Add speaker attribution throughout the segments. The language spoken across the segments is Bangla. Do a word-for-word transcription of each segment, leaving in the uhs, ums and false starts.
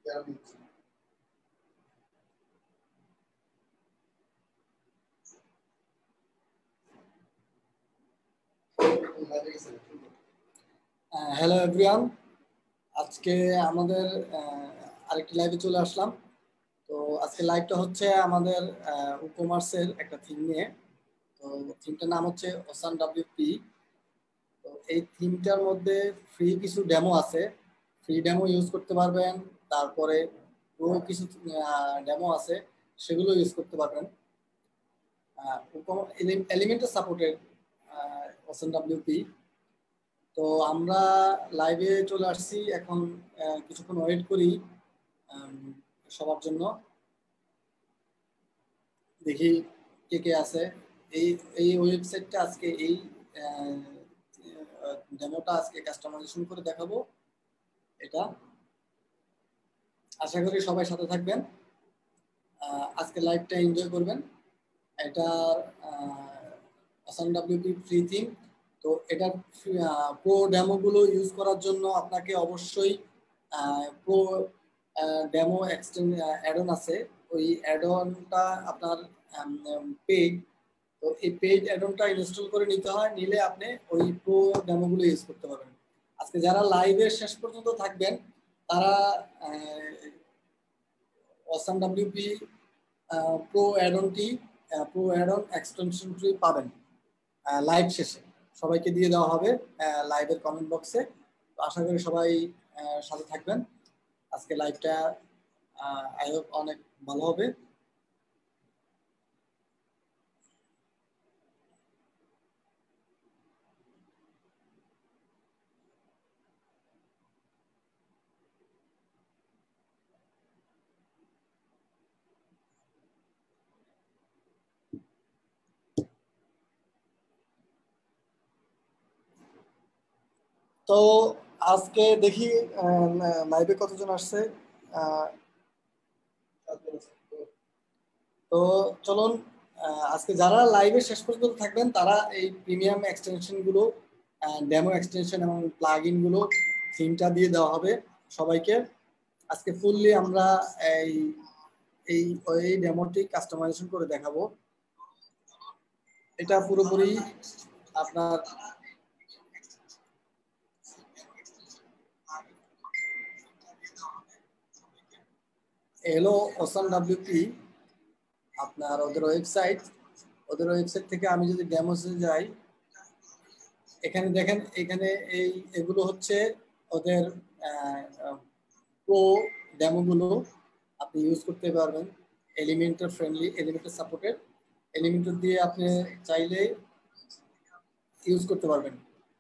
Speaker 1: হ্যালো এভরিওয়ান, আজকে আমাদের আরেকটি লাইভে চলে আসলাম। তো আজকে লাইভটা হচ্ছে আমাদের ই কমার্সের একটা থিম নিয়ে। তো থিমটার নাম হচ্ছে ওসান ডাব্লিউপি। তো এই থিমটার মধ্যে ফ্রি কিছু ডেমো আছে, ফ্রি ডেমো ইউজ করতে পারবেন। তারপরে প্রো কিছু ডেমো আছে, সেগুলো ইউজ করতে পারবেন। Elementor supported Ocean WP. তো আমরা লাইভে চলে আসছি, এখন কিছুক্ষণ ওয়েট করি সবার জন্য। দেখি কে কে আছে। এই এই ওয়েবসাইটটা আজকে এই ডেমোটা আজকে কাস্টমাইজেশন করে দেখাবো। এটা আশা করি সবাই সাথে থাকবেন, আজকে লাইভটা এনজয় করবেন। এটা ওসান ডাব্লিউপি ফ্রি থিম। তো এটার প্রো ডেমোগুলো ইউজ করার জন্য আপনাকে অবশ্যই প্রো ডেমো এক্সটেন্ড অ্যাডন আছে, ওই অ্যাডনটা আপনার পেইড। তো এই পেইড অ্যাডনটা ইনস্টল করে নিতে হয়, নিলে আপনি ওই প্রো ডেমোগুলো ইউজ করতে পারবেন। আজকে যারা লাইভের শেষ পর্যন্ত থাকবেন তারা ওসান ডাব্লিউপি প্রো অ্যাডনটি প্রো অ্যাডন এক্সটেনশনটি পাবেন লাইভ শেষে, সবাইকে দিয়ে দেওয়া হবে লাইভের কমেন্ট বক্সে। তো আশা করি সবাই সাথে থাকবেন, আজকে লাইভটা আই হোপ অনেক ভালো হবে। তো আজকে দেখি লাইভে কতজন আসছে। তো চলুন, আজকে যারা লাইভে শেষ পর্যন্ত থাকবেন তারা এই প্রিমিয়াম এক্সটেনশন গুলো, ডেমো এক্সটেনশন এবং প্লাগইন গুলো থিমটা দিয়ে দেওয়া হবে সবাইকে। আজকে ফুললি আমরা এই এই এই ডেমোটি কাস্টমাইজেশন করে দেখাবো। এটা পুরোপুরি আপনার এলো ওসান ডাব্লিউপি, আপনার ওদের ওয়েবসাইট। ওদের ওয়েবসাইট থেকে আমি যদি ডেমোসে যাই, এখানে দেখেন, এখানে এই এগুলো হচ্ছে ওদের প্রো ডেমোগুলো আপনি ইউজ করতে পারবেন। Elementor friendly, Elementor supported, Elementor দিয়ে আপনি চাইলে ইউজ করতে পারবেন।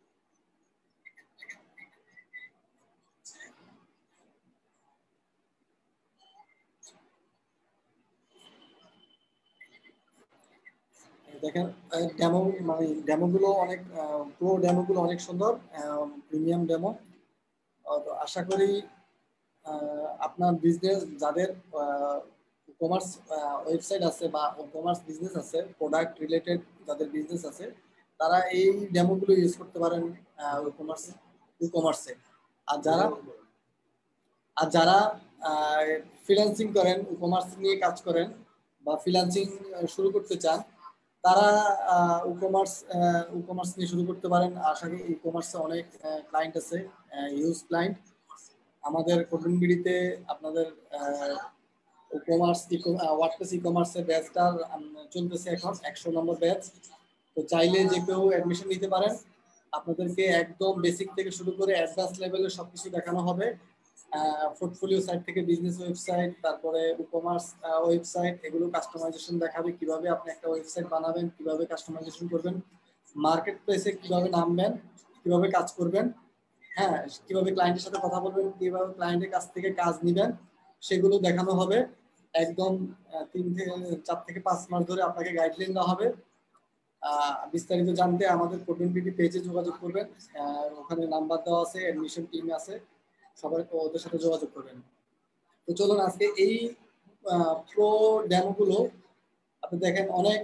Speaker 1: দেখেন ডেমো, মানে ডেমোগুলো অনেক প্রো ডেমোগুলো অনেক সুন্দর, প্রিমিয়াম ডেমো। আশা করি আপনার বিজনেস, যাদের কমার্স ওয়েবসাইট আছে বা কমার্স বিজনেস আছে, প্রোডাক্ট রিলেটেড যাদের বিজনেস আছে, তারা এই ডেমোগুলো ইউজ করতে পারেন কমার্স ই কমার্সে। আর যারা আর যারা ফ্রিল্যান্সিং করেন, ই কমার্স নিয়ে কাজ করেন বা ফ্রিল্যান্সিং শুরু করতে চান, তারা ই কমার্স ই কমার্স নিয়ে শুরু করতে পারেন। আশা করি ই কমার্সে অনেক ক্লায়েন্ট আছে, ইউজ ক্লায়েন্ট। আমাদের কোটনবিড়িতে আপনাদের ই কমার্স ওয়ার্ডপ্রেস ই কমার্সের ব্যাচটা চলতেছে এখন, একশো নম্বর ব্যাচ। তো চাইলে যে কেউ অ্যাডমিশন নিতে পারেন। আপনাদেরকে একদম বেসিক থেকে শুরু করে অ্যাডভান্স লেভেলে সবকিছু দেখানো হবে। পোর্টফোলিও সাইট থেকে বিজনেস ওয়েবসাইট, তারপরে ই কমার্স ওয়েবসাইট, এগুলো কাস্টমাইজেশন দেখাবে, কিভাবে আপনি একটা ওয়েবসাইট বানাবেন, কিভাবে কাস্টমাইজেশন করবেন, মার্কেট প্লেসে কিভাবে নামবেন, কিভাবে কাজ করবেন, হ্যাঁ কিভাবে ক্লায়েন্টের সাথে কথা বলবেন, কিভাবে ক্লায়েন্টের কাছ থেকে কাজ নেবেন, সেগুলো দেখানো হবে। একদম তিন থেকে চার থেকে পাঁচ মাস ধরে আপনাকে গাইডলাইন দেওয়া হবে। বিস্তারিত জানতে আমাদের কোটনবিডি পেজে যোগাযোগ করবেন, ওখানে নাম্বার দেওয়া আছে, অ্যাডমিশন টিম আছে, সবাই ওদের সাথে যোগাযোগ করবেন। তো চলুন আজকে এই প্রো ডেমোগুলো আপনি দেখেন, অনেক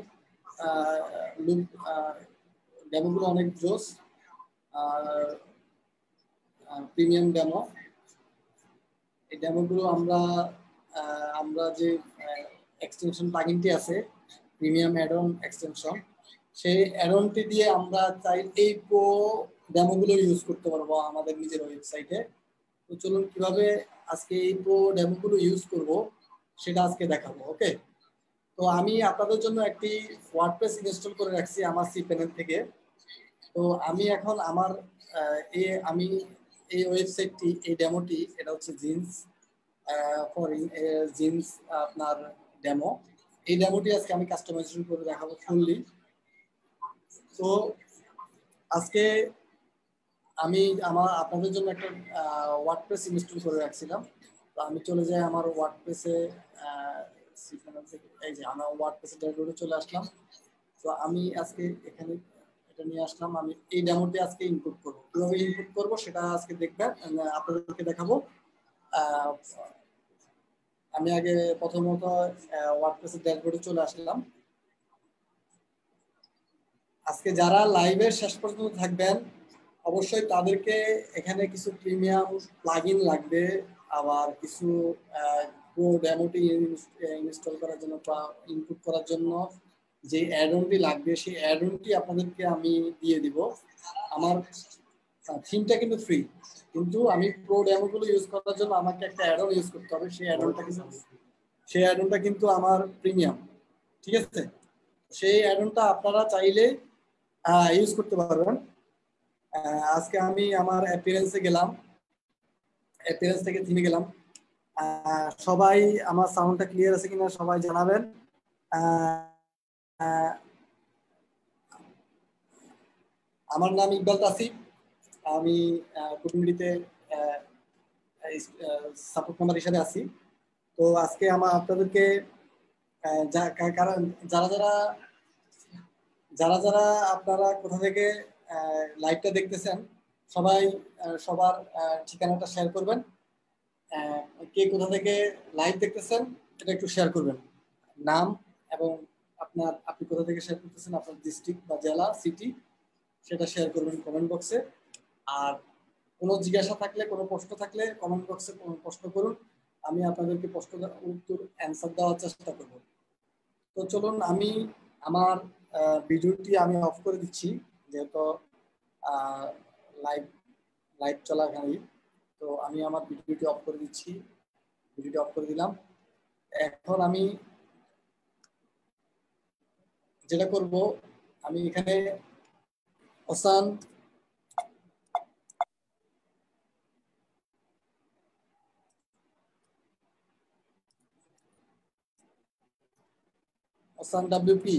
Speaker 1: ডেমোগুলো অনেক জোস, প্রিমিয়াম ডেমো। এই ডেমোগুলো আমরা আমরা যে এক্সটেনশন প্লাগইনটি আছে প্রিমিয়াম অ্যাড-অন এক্সটেনশন, সেই অ্যাড-অনটি দিয়ে আমরা চাই এই প্রো ডেমোগুলো ইউজ করতে পারবো আমাদের নিজের ওয়েবসাইটে। তো চলুন কিভাবে আজকে এই প্রো ডেমোগুলো ইউজ করব সেটা আজকে দেখাবো। ওকে, তো আমি আপনাদের জন্য একটি ওয়ার্ডপ্রেস ইনস্টল করে রাখছি আমার সি প্যানেল থেকে। তো আমি এখন আমার এই আমি এই ওয়েবসাইটটি, এই ডেমোটি, এটা হচ্ছে জিন্স ফর জিন্স আপনার ডেমো। এই ডেমোটি আজকে আমি কাস্টমাইজেশন করে দেখাবো ফুললি। তো আজকে আমি আমার আপনাদের জন্য একটা ওয়ার্ডপ্রেস ইনস্টল করে রাখছিলাম। তো আমি চলে যাই আমার ওয়ার্ডপ্রেসে, এই যে আমার ওয়ার্ডপ্রেসে ড্যাশবোর্ডে চলে আসলাম। তো আমি আজকে এখানে এটা নিয়ে আসলাম। আমি এই ডেমোটি আজকে ইনপুট করব, কিভাবে ইনপুট করব সেটা আজকে দেখবেন, আপনাদেরকে দেখাবো। আমি আগে প্রথমত ওয়ার্ডপ্রেসের ড্যাশবোর্ডে চলে আসলাম। আজকে যারা লাইভের শেষ পর্যন্ত থাকবেন অবশ্যই তাদেরকে এখানে কিছু প্রিমিয়াম প্লাগইন লাগবে, আবার কিছু প্রো ডেমোটি ইনস্টল করার জন্য বা ইনপুট করার জন্য যে অ্যাড-অনটি লাগবে সেই অ্যাড-অনটি আপনাদেরকে আমি দিয়ে দিব। আমার থিমটা কিন্তু ফ্রি, কিন্তু আমি প্রো ডেমোগুলো ইউজ করার জন্য আমাকে একটা অ্যাড-অন ইউজ করতে হবে। সেই অ্যাড-অনটা কিন্তু সেই অ্যাড-অনটা কিন্তু আমার প্রিমিয়াম, ঠিক আছে? সেই অ্যাড-অনটা আপনারা চাইলে ইউজ করতে পারবেন। আজকে আমি আমার অ্যাপিয়ারেন্সে গেলাম, অ্যাপিয়ারেন্স থেকে থিমে গেলাম। সবাই আমার সাউন্ডটা ক্লিয়ার আছে কিনা সবাই জানাবেন। আমার নাম ইকবাল তাসিফ, আমি কুটুম্বিতে সাপোর্ট মেম্বার হিসেবে আছি। তো আজকে আমার আপনাদেরকে যারা যারা যারা যারা আপনারা কোথা থেকে লাইভটা দেখতেছেন সবাই সবার ঠিকানাটা শেয়ার করবেন। কে কোথা থেকে লাইভ দেখতেছেন এটা একটু শেয়ার করবেন, নাম এবং আপনার আপনি কোথা থেকে শেয়ার করতেছেন, আপনার ডিস্ট্রিক্ট বা জেলা, সিটি, সেটা শেয়ার করবেন কমেন্ট বক্সে। আর কোনো জিজ্ঞাসা থাকলে, কোনো প্রশ্ন থাকলে কমেন্ট বক্সে প্রশ্ন করুন, আমি আপনাদেরকে প্রশ্ন উত্তর অ্যান্সার দেওয়ার চেষ্টা করব। তো চলুন আমি আমার ভিডিওটি আমি অফ করে দিচ্ছি, যেহেতু লাইভ লাইভ চলাকালীন। তো আমি আমার ভিডিওটি অফ করে দিচ্ছি, ভিডিওটি অফ করে দিলাম। এখন আমি যেটা করব, আমি এখানে ওসান ওসান ডাব্লিউপি,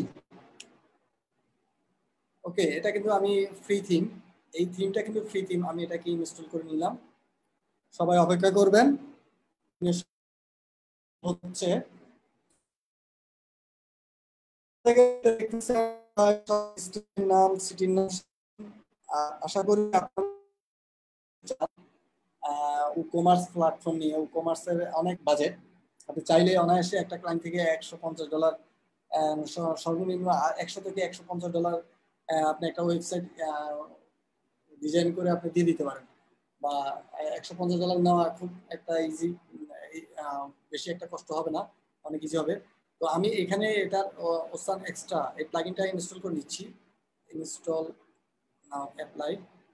Speaker 1: ওকে, এটা কিন্তু আমি ফ্রি থিম, এই থিমটা কিন্তু ফ্রি থিম, আমি এটাকে ইনস্টল করে নিলাম। সবাই অপেক্ষা করবেন, হচ্ছে নাম, সিটির নাম। আশা করি ই-কমার্স প্ল্যাটফর্ম নিয়ে, ই-কমার্সের অনেক বাজেট, আপনি চাইলে অনায়াসে একটা ক্লায়েন্ট থেকে একশো পঞ্চাশ ডলার সর্বনিম্ন একশো থেকে একশো পঞ্চাশ ডলার আপনি একটা ওয়েবসাইট ডিজাইন করে আপনি দিয়ে দিতে পারেন। বা একশো পঞ্চাশ ডলার নেওয়া খুব একটা ইজি, বেশি একটা কষ্ট হবে না, অনেক ইজি হবে। তো আমি এখানে এটার ওসান এক্সট্রা এই প্লাগইনটা ইনস্টল করে নিচ্ছি। Install now, apply.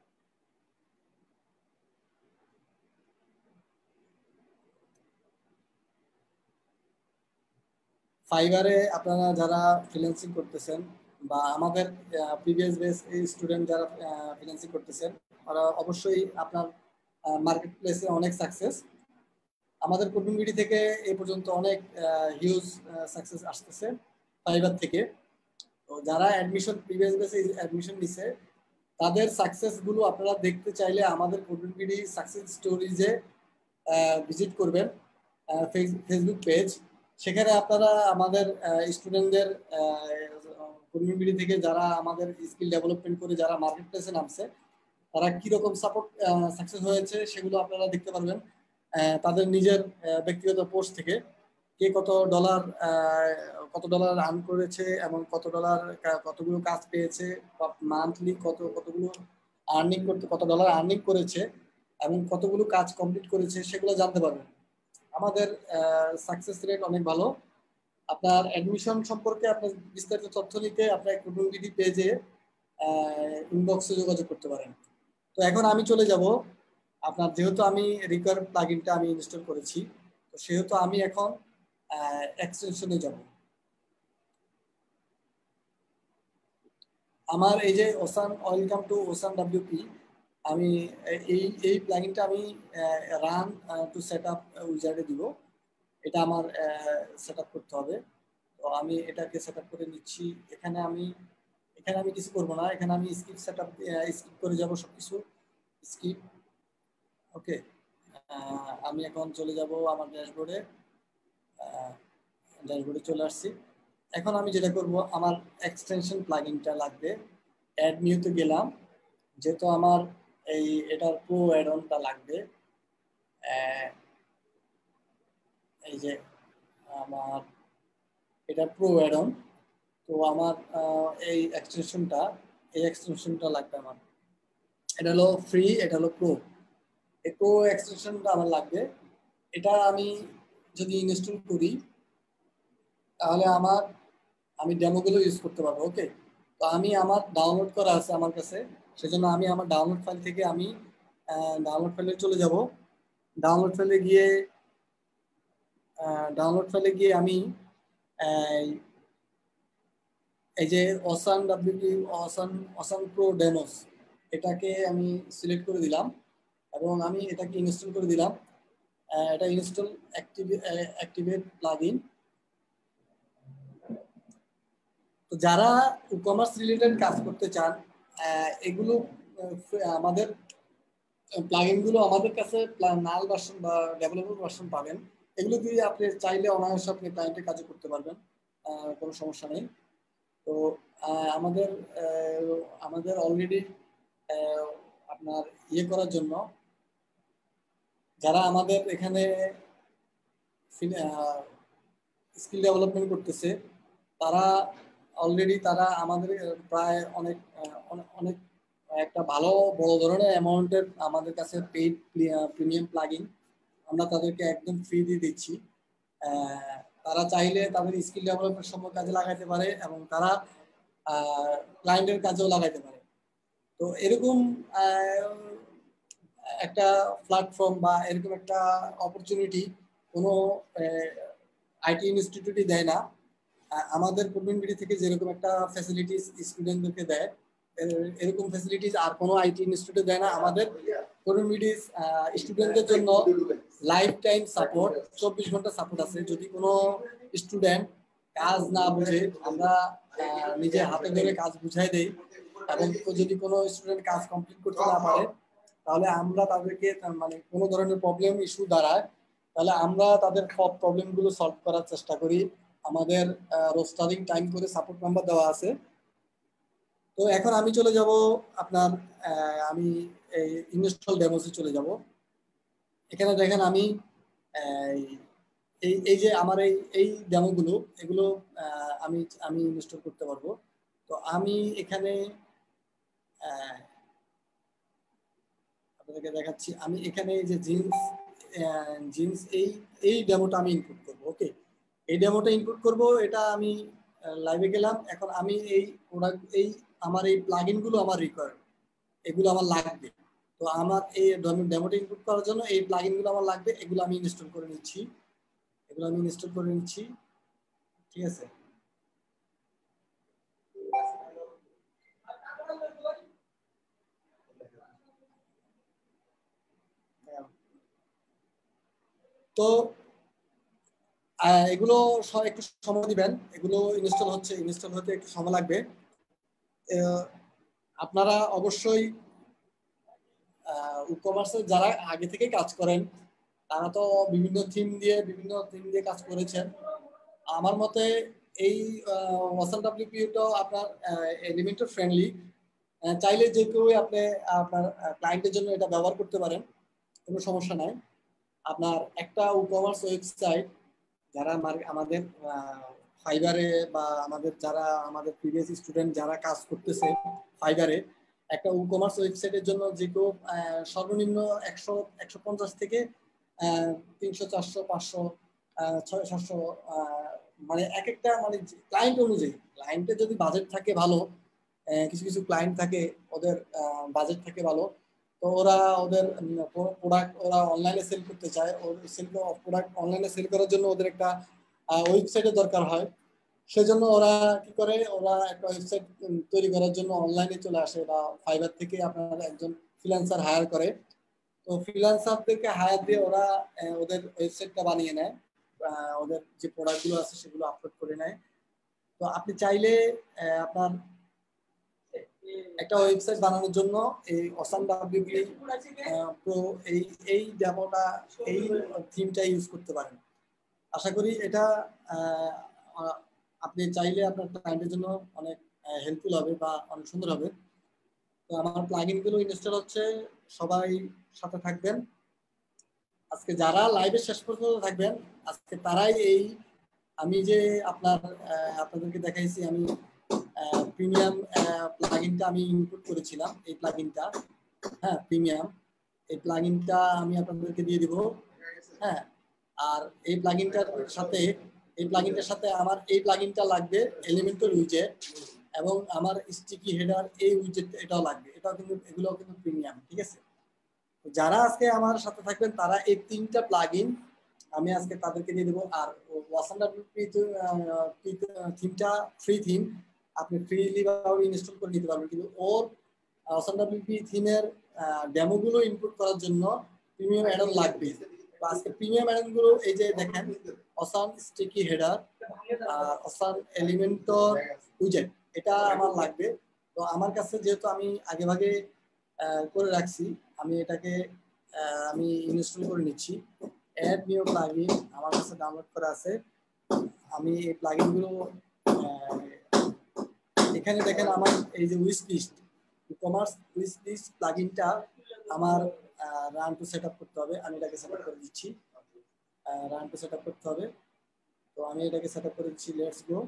Speaker 1: ফাইবারে আপনারা যারা ফ্রিল্যান্সিং করতেছেন বা আমাদের প্রিভিয়াস বেস স্টুডেন্ট যারা ফ্রিল্যান্সিং করতেছেন, ওরা অবশ্যই আপনার মার্কেট প্লেসে অনেক সাকসেস। আমাদের কুটুম্বিড়ি থেকে এই পর্যন্ত অনেক হিউজ সাকসেস আসতেছে ফাইবার থেকে। তো যারা অ্যাডমিশন প্রিভিয়াস বেসে অ্যাডমিশন নিছে তাদের সাকসেস গুলো আপনারা দেখতে চাইলে আমাদের কুটুম্বিড়ি সাকসেস স্টোরিজে ভিজিট করবেন, ফেসবুক পেজ। সেখানে আপনারা আমাদের স্টুডেন্টদের কমিউনিটি থেকে যারা আমাদের স্কিল ডেভেলপমেন্ট করে যারা মার্কেট প্লেসে নামছে তারা কিরকম সাপোর্ট সাকসেস হয়েছে সেগুলো আপনারা দেখতে পারবেন তাদের নিজের ব্যক্তিগত পোস্ট থেকে। কে কত ডলার কত ডলার আর্ন করেছে এবং কত ডলার কতগুলো কাজ পেয়েছে, মান্থলি কত কতগুলো আর্নিং করতে কত ডলার আর্নিং করেছে এবং কতগুলো কাজ কমপ্লিট করেছে সেগুলো জানতে পারবেন। আমাদের সাকসেস রেট অনেক ভালো। আপনার অ্যাডমিশন সম্পর্কে আপনার বিস্তারিত তথ্য নিতে আপনার কুটুমবিডি পেজে ইনবক্সে যোগাযোগ করতে পারেন। তো এখন আমি চলে যাব আপনার, যেহেতু আমি রিকোয়ার প্লাগইনটা আমি ইনস্টল করেছি, তো সেহেতু আমি এখন এক্সটেনশনে যাব। আমার এই যে Ocean welcome to Ocean WP, আমি এই এই প্লাগইনটা আমি রান টু সেট আপ উইজার্ডে দিব। এটা আমার সেট আপ করতে হবে। তো আমি এটাকে সেট আপ করে নিচ্ছি। এখানে আমি এখানে আমি কিছু করবো না, এখানে আমি স্কিপ সেট আপ স্কিপ করে যাবো সবকিছু স্কিপ। ওকে, আমি এখন চলে যাব আমার ড্যাশবোর্ডে। ড্যাশবোর্ডে চলে আসছি। এখন আমি যেটা করব, আমার এক্সটেনশন প্লাগইনটা লাগবে। অ্যাড নিউতে গেলাম, যেহেতু আমার এই এটার প্রো অ্যাড অনটা লাগবে। এই যে আমার এটা প্রো অ্যাড অন, তো আমার এই এক্সটেনশনটা এই এক্সটেনশনটা লাগবে আমার। এটা হলো ফ্রি, এটা হলো প্রো। এই প্রো এক্সটেনশনটা আমার লাগবে। এটা আমি যদি ইনস্টল করি তাহলে আমার আমি ডেমোগুলো ইউজ করতে পারবো। ওকে, তো আমি আমার ডাউনলোড করা আছে আমার কাছে, সেজন্য আমি আমার ডাউনলোড ফাইল থেকে আমি ডাউনলোড ফাইলে চলে যাব। ডাউনলোড ফাইলে গিয়ে ডাউনলোড ফাইলে গিয়ে আমি এই যে Ocean WP Ocean Ocean pro demos এটাকে আমি সিলেক্ট করে দিলাম এবং আমি এটাকে ইনস্টল করে দিলাম। এটা ইনস্টল অ্যাক্টিভেট প্লাগইন। তো যারা ই কমার্স রিলেটেড কাজ করতে চান, এগুলো আমাদের প্লাগইন গুলো আমাদের কাছে নাল ভার্সন বা ডেভেলপার ভার্সন পাবেন। এগুলো দিয়ে আপনি চাইলে অনায়াসে আপনি ক্লায়েন্টের কাজও করতে পারবেন, কোনো সমস্যা নেই। তো আমাদের আমাদের অলরেডি আপনার ইয়ে করার জন্য যারা আমাদের এখানে স্কিল ডেভেলপমেন্ট করতেছে, তারা অলরেডি তারা আমাদের প্রায় অনেক অনেক একটা ভালো বড় ধরনের অ্যামাউন্টের আমাদের কাছে পেইড প্রিমিয়াম প্লাগইন আমরা তাদেরকে একদম ফ্রি দিয়ে দিচ্ছি। তারা চাইলে তাদের স্কিল ডেভেলপমেন্ট সময় কাজে লাগাইতে পারে এবং তারা ক্লায়েন্টের কাজেও লাগাইতে পারে। তো এরকম একটা প্ল্যাটফর্ম বা এরকম একটা অপরচুনিটি কোনো আইটি ইনস্টিটিউটই দেয় না। আমাদের কুটুমবিডি থেকে যেরকম একটা ফ্যাসিলিটিস স্টুডেন্টদেরকে দেয়, এরকম ফ্যাসিলিটিস আর কোনো আইটি ইনস্টিটিউটে দেয় না। আমাদের কুটুমবিডি স্টুডেন্টদের জন্য লাইফ টাইম সাপোর্ট, চব্বিশ ঘন্টা সাপোর্ট আছে। যদি কোনো স্টুডেন্ট কাজ না বুঝে, আমরা নিজে হাতে ধরে কাজ বুঝাই দেই এবং যদি কোনো স্টুডেন্ট কাজ কমপ্লিট করতে না পারে তাহলে আমরা তাদেরকে মানে কোনো ধরনের প্রবলেম ইস্যু দাঁড়ায় তাহলে আমরা তাদের সব প্রবলেমগুলো সলভ করার চেষ্টা করি। আমাদের রোস্টারিং টাইম করে সাপোর্ট নাম্বার দেওয়া আছে। তো এখন আমি চলে যাব আপনার আমি এই ইনস্টল ডেমোসে চলে যাব। এখানে দেখেন আমি এই এই যে আমার এই এই ডেমোগুলো এগুলো আমি আমি ইনস্টল করতে পারবো। তো আমি এখানে আপনাদেরকে দেখাচ্ছি। আমি এখানে এই যে জিন্স জিন্স এই এই ডেমোটা আমি ইনপুট করব। ওকে, এই ডেমোটা ইনপুট করব। এটা আমি লাইভে গেলাম। এখন আমি এই প্রোডাক্ট এই আমার এই প্লাগইনগুলো আমার রিকোয়ার্ড, এগুলো আমার লাগবে। তো আমার এই ডেমোটা ইনপুট করার জন্য এই প্লাগইনগুলো আমার লাগবে, এগুলো আমি ইনস্টল করে নিচ্ছি। এগুলো আমি ইনস্টল করে নিচ্ছি, ঠিক আছে। তো এগুলো একটু সময় দিবেন, এগুলো ইনস্টল হচ্ছে, ইনস্টল হতে একটু সময় লাগবে। আপনারা অবশ্যই ই কমার্সের যারা আগে থেকে কাজ করেন তারা তো বিভিন্ন থিম দিয়ে বিভিন্ন থিম দিয়ে কাজ করেছেন। আমার মতে এই ওসান ডাব্লিউপিটা আপনার এলিমেন্টর ফ্রেন্ডলি, চাইলে যে কেউ আপনি আপনার ক্লায়েন্টের জন্য এটা ব্যবহার করতে পারেন, কোনো সমস্যা নাই। আপনার একটা ই কমার্স ওয়েবসাইট যারা আমাদের ফাইবারে বা আমাদের যারা আমাদের প্রিভিয়াস স্টুডেন্ট যারা কাজ করতেছে ফাইবারে, একটা ই কমার্স ওয়েবসাইটের জন্য যে কেউ সর্বনিম্ন একশো একশো পঞ্চাশ থেকে তিনশো চারশো পাঁচশো ছয় সাতশো, মানে এক একটা মানে ক্লায়েন্ট অনুযায়ী, ক্লায়েন্টের যদি বাজেট থাকে ভালো, কিছু কিছু ক্লায়েন্ট থাকে ওদের বাজেট থাকে ভালো, তো ওরা ওদের প্রোডাক্ট ওরা অনলাইনে সেল করতে চায়, সেল প্রোডাক্ট অনলাইনে সেল করার জন্য ওদের একটা ওয়েবসাইটের দরকার হয়। সেজন্য ওরা কি করে, ওরা একটা ওয়েবসাইট তৈরি করার জন্য অনলাইনে চলে আসে বা ফাইবার থেকে আপনার একজন ফ্রিল্যান্সার হায়ার করে। তো ফ্রিল্যান্সারদেরকে হায়ার দিয়ে ওরা ওদের ওয়েবসাইটটা বানিয়ে নেয়, ওদের যে প্রোডাক্টগুলো আছে সেগুলো আপলোড করে নেয়। তো আপনি চাইলে আপনার একটা ওয়েবসাইট বানানোর জন্য এই অসাম ডাব্লিউপি প্রো এই এই ডেমোটা এই থিমটা ইউজ করতে পারেন। আশা করি এটা আপনি চাইলে আপনার ক্লায়েন্টের জন্য অনেক হেল্পফুল হবে বা অনেক সুন্দর হবে। তো আমার প্লাগইনগুলো ইনস্টল হচ্ছে, সবাই সাথে থাকবেন। আজকে যারা লাইভে শেষ পর্যন্ত থাকবেন আজকে তারাই এই আমি যে আপনার আপনাদেরকে দেখাইছি আমি প্রিমিয়াম প্লাগইনটা আমি ইনপুট করেছিলাম, এই প্লাগইনটা, হ্যাঁ প্রিমিয়াম, এই প্লাগইনটা আমি আপনাদেরকে দিয়ে দিব। হ্যাঁ, আর এই প্লাগইনটার সাথে এই প্লাগইনটার সাথে আমার এই প্লাগইনটা লাগবে এলিমেন্টর উইজেট, এবং আমার স্টিকি হেডার এই উইজেট এটাও লাগবে, এটাও কিন্তু এগুলোও কিন্তু প্রিমিয়াম, ঠিক আছে। যারা আজকে আমার সাথে থাকবেন তারা এই তিনটা প্লাগইন আমি আজকে তাদেরকে দিয়ে দেবো। আর ওয়াসাম ডাব্লিউপি থিমটা ফ্রি থিম, আপনি ফ্রিলি ইনস্টল করে নিতে পারবেন, কিন্তু ওর ওয়াসাম ডাব্লিউপি থিমের ডেমোগুলো ইনপুট করার জন্য প্রিমিয়াম অ্যাড অন লাগবে। তো আজকে প্রিমিয়াম অ্যাড অন গুলো এই যে দেখেন, awesome sticky header, awesome Elementor উইজেট, এটা আমার লাগবে। তো আমার কাছে যেহেতু আমি আগে ভাগে করে রাখছি, আমি এটাকে আমি ইনস্টল করে নিচ্ছি। অ্যাড নিউ প্লাগইন আমার কাছে ডাউনলোড করা আছে। আমি এই প্লাগইনগুলো এখানে দেখেন, আমার এই যে wish list e-commerce wish list প্লাগইনটা আমার রান টু সেটআপ করতে হবে। আমি এটাকে সেটআপ করে দিচ্ছি, রান টু সেটআপ করতে হবে। তো আমি এটাকে সেটআপ করে দিচ্ছি, লেটস গো।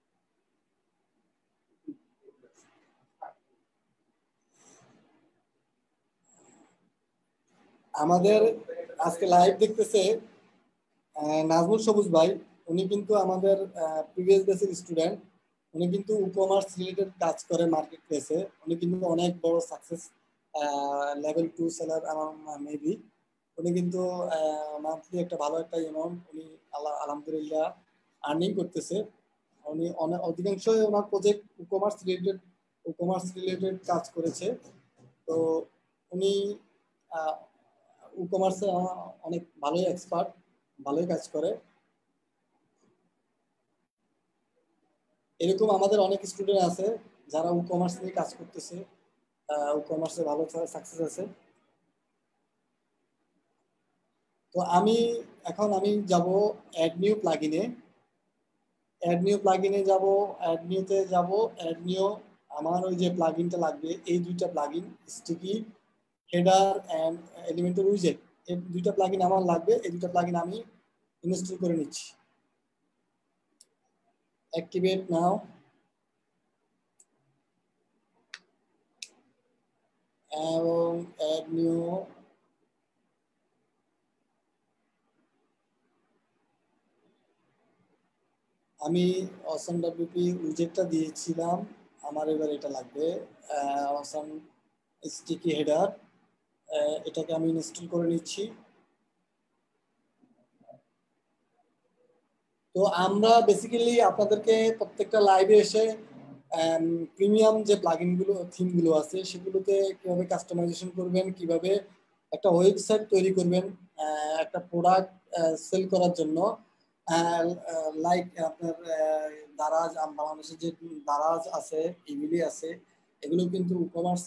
Speaker 1: আমাদের আজকে লাইভ দেখতেছে নাজমুল সবুজ ভাই, উনি কিন্তু আমাদের প্রিভিয়াস বেসিক স্টুডেন্ট, উনি কিন্তু ই-কমার্স রিলেটেড কাজ করে মার্কেট প্লেসে, উনি কিন্তু অনেক বড় সাকসেস লেভেল টু সেলার আমার মেবি। উনি কিন্তু মান্থলি একটা ভালো একটা অ্যামাউন্ট উনি আল্লাহ আলহামদুলিল্লাহ আর্নিং করতেছে। উনি অনেক অধিকাংশই ওনার project e-commerce related e-commerce related কাজ করেছে। তো উনি ই-কমার্সে অনেক ভালোই এক্সপার্ট, ভালোই কাজ করে। এরকম আমাদের অনেক স্টুডেন্ট আছে যারা ই-কমার্স নিয়ে কাজ করতেছে, ই-কমার্সে ভালো সাকসেস আছে। তো আমি এখন আমি যাব অ্যাড নিউ প্লাগইনে, অ্যাড নিউ প্লাগইনে যাব, অ্যাড নিউতে যাব, অ্যাড নিউ আমার ওই যে প্লাগইনটা লাগবে, এই দুইটা plugin sticky header and Elementor উইজেট, এই দুইটা প্লাগইন আমার লাগবে। এই দুইটা প্লাগইন আমি ইনস্টল করে নিচ্ছি। অ্যাক্টিভেট নাও, এবং অ্যাড নিউ আমি অসাম ডাব্লিউপি উইজেটটা দিয়েছিলাম, আমার এবার এটা লাগবে অসাম স্টিকি হেডার, এটাকে আমি ইনস্টল করে নিচ্ছি। তো আমরা বেসিক্যালি আপনাদেরকে প্রত্যেকটা লাইভে এসে প্রিমিয়াম যে প্লাগইনগুলো থিমগুলো আছে সেগুলোতে কিভাবে কাস্টমাইজেশন করবেন, কিভাবে একটা ওয়েবসাইট তৈরি করবেন একটা প্রোডাক্ট সেল করার জন্য, লাইক আপনার দারাজ, বাংলাদেশের যে দারাজ আছে, ইভিলি আছে, এগুলো কিন্তু ই-কমার্স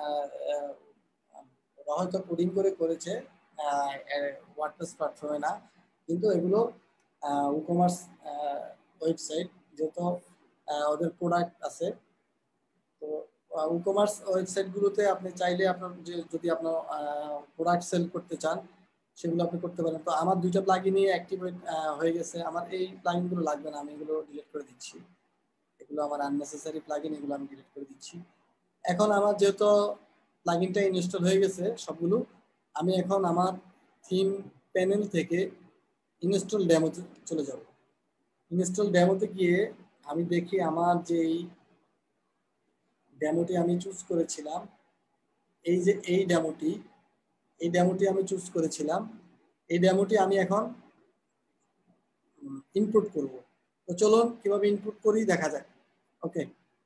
Speaker 1: হয়তো কোডিং করে করেছে, ওয়ার্ডপ্রেস প্ল্যাটফর্মে না, কিন্তু এগুলো ই-কমার্স ওয়েবসাইট, যেহেতু ওদের প্রোডাক্ট আছে। তো ই-কমার্স ওয়েবসাইট গুলোতে আপনি চাইলে আপনার যে যদি আপনার প্রোডাক্ট সেল করতে চান সেগুলো আপনি করতে পারেন। তো আমার দুইটা প্লাগইনই অ্যাক্টিভেট হয়ে গেছে, আমার এই প্লাগইনগুলো লাগবে না, আমি এগুলো ডিলিট করে দিচ্ছি। এগুলো আমার আননেসেসারি প্লাগইন, এগুলো আমি ডিলিট করে দিচ্ছি। এখন আমার যেহেতু প্লাগইনটা ইনস্টল হয়ে গেছে সবগুলো, আমি এখন আমার থিম প্যানেল থেকে ইনস্টল ডেমোতে চলে যাব। ইনস্টল ডেমোতে গিয়ে আমি দেখি আমার যেই ডেমোটি আমি চুজ করেছিলাম, এই যে এই ডেমোটি এই ডেমোটি আমি চুজ করেছিলাম, এই ডেমোটি আমি এখন ইনপুট করব। তো চলুন কিভাবে ইনপুট করি দেখা যাক। ওকে,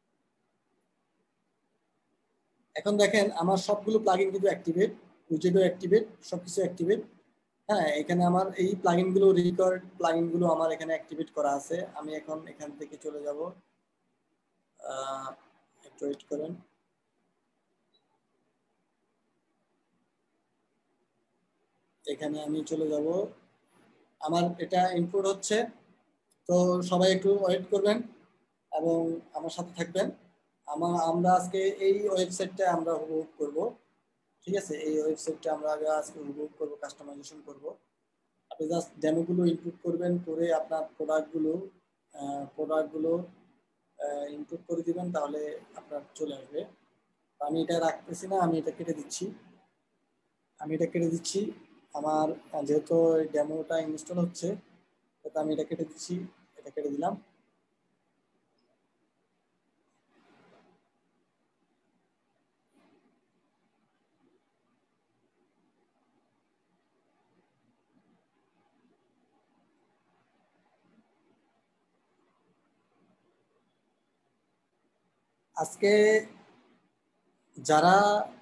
Speaker 1: এখন দেখেন আমার সবগুলো প্লাগইন কিন্তু অ্যাক্টিভেট, উইজেটও অ্যাক্টিভেট, সবকিছু অ্যাক্টিভেট। হ্যাঁ, এখানে আমার এই প্লাগইন গুলো রিকোয়ার্ড প্লাগইন গুলো আমার এখানে অ্যাক্টিভেট করা আছে। আমি এখন এখান থেকে চলে যাব, একটু ওয়েট করেন। এখানে আমি চলে যাব, আমার এটা ইনপুট হচ্ছে। তো সবাই একটু ওয়েট করবেন এবং আমার সাথে থাকবেন। আমার আমরা আজকে এই ওয়েবসাইটটা আমরা উপভোগ করব। ঠিক আছে, এই ওয়েবসাইটটা আমরা আগে আজকে উপভোগ করব, কাস্টমাইজেশন করব। আপনি জাস্ট ডেমোগুলো ইনপুট করবেন, করে আপনার প্রোডাক্টগুলো প্রোডাক্টগুলো ইনপুট করে দিবেন, তাহলে আপনার চলে আসবে। আমি এটা রাখতেছি না, আমি এটা কেটে দিচ্ছি আমি এটা কেটে দিচ্ছি আমার যেহেতু ডেমোটা ইনস্টল হচ্ছে, তো আমি এটা কেটে দিচ্ছি, এটা কেটে দিলাম। আজকে যারা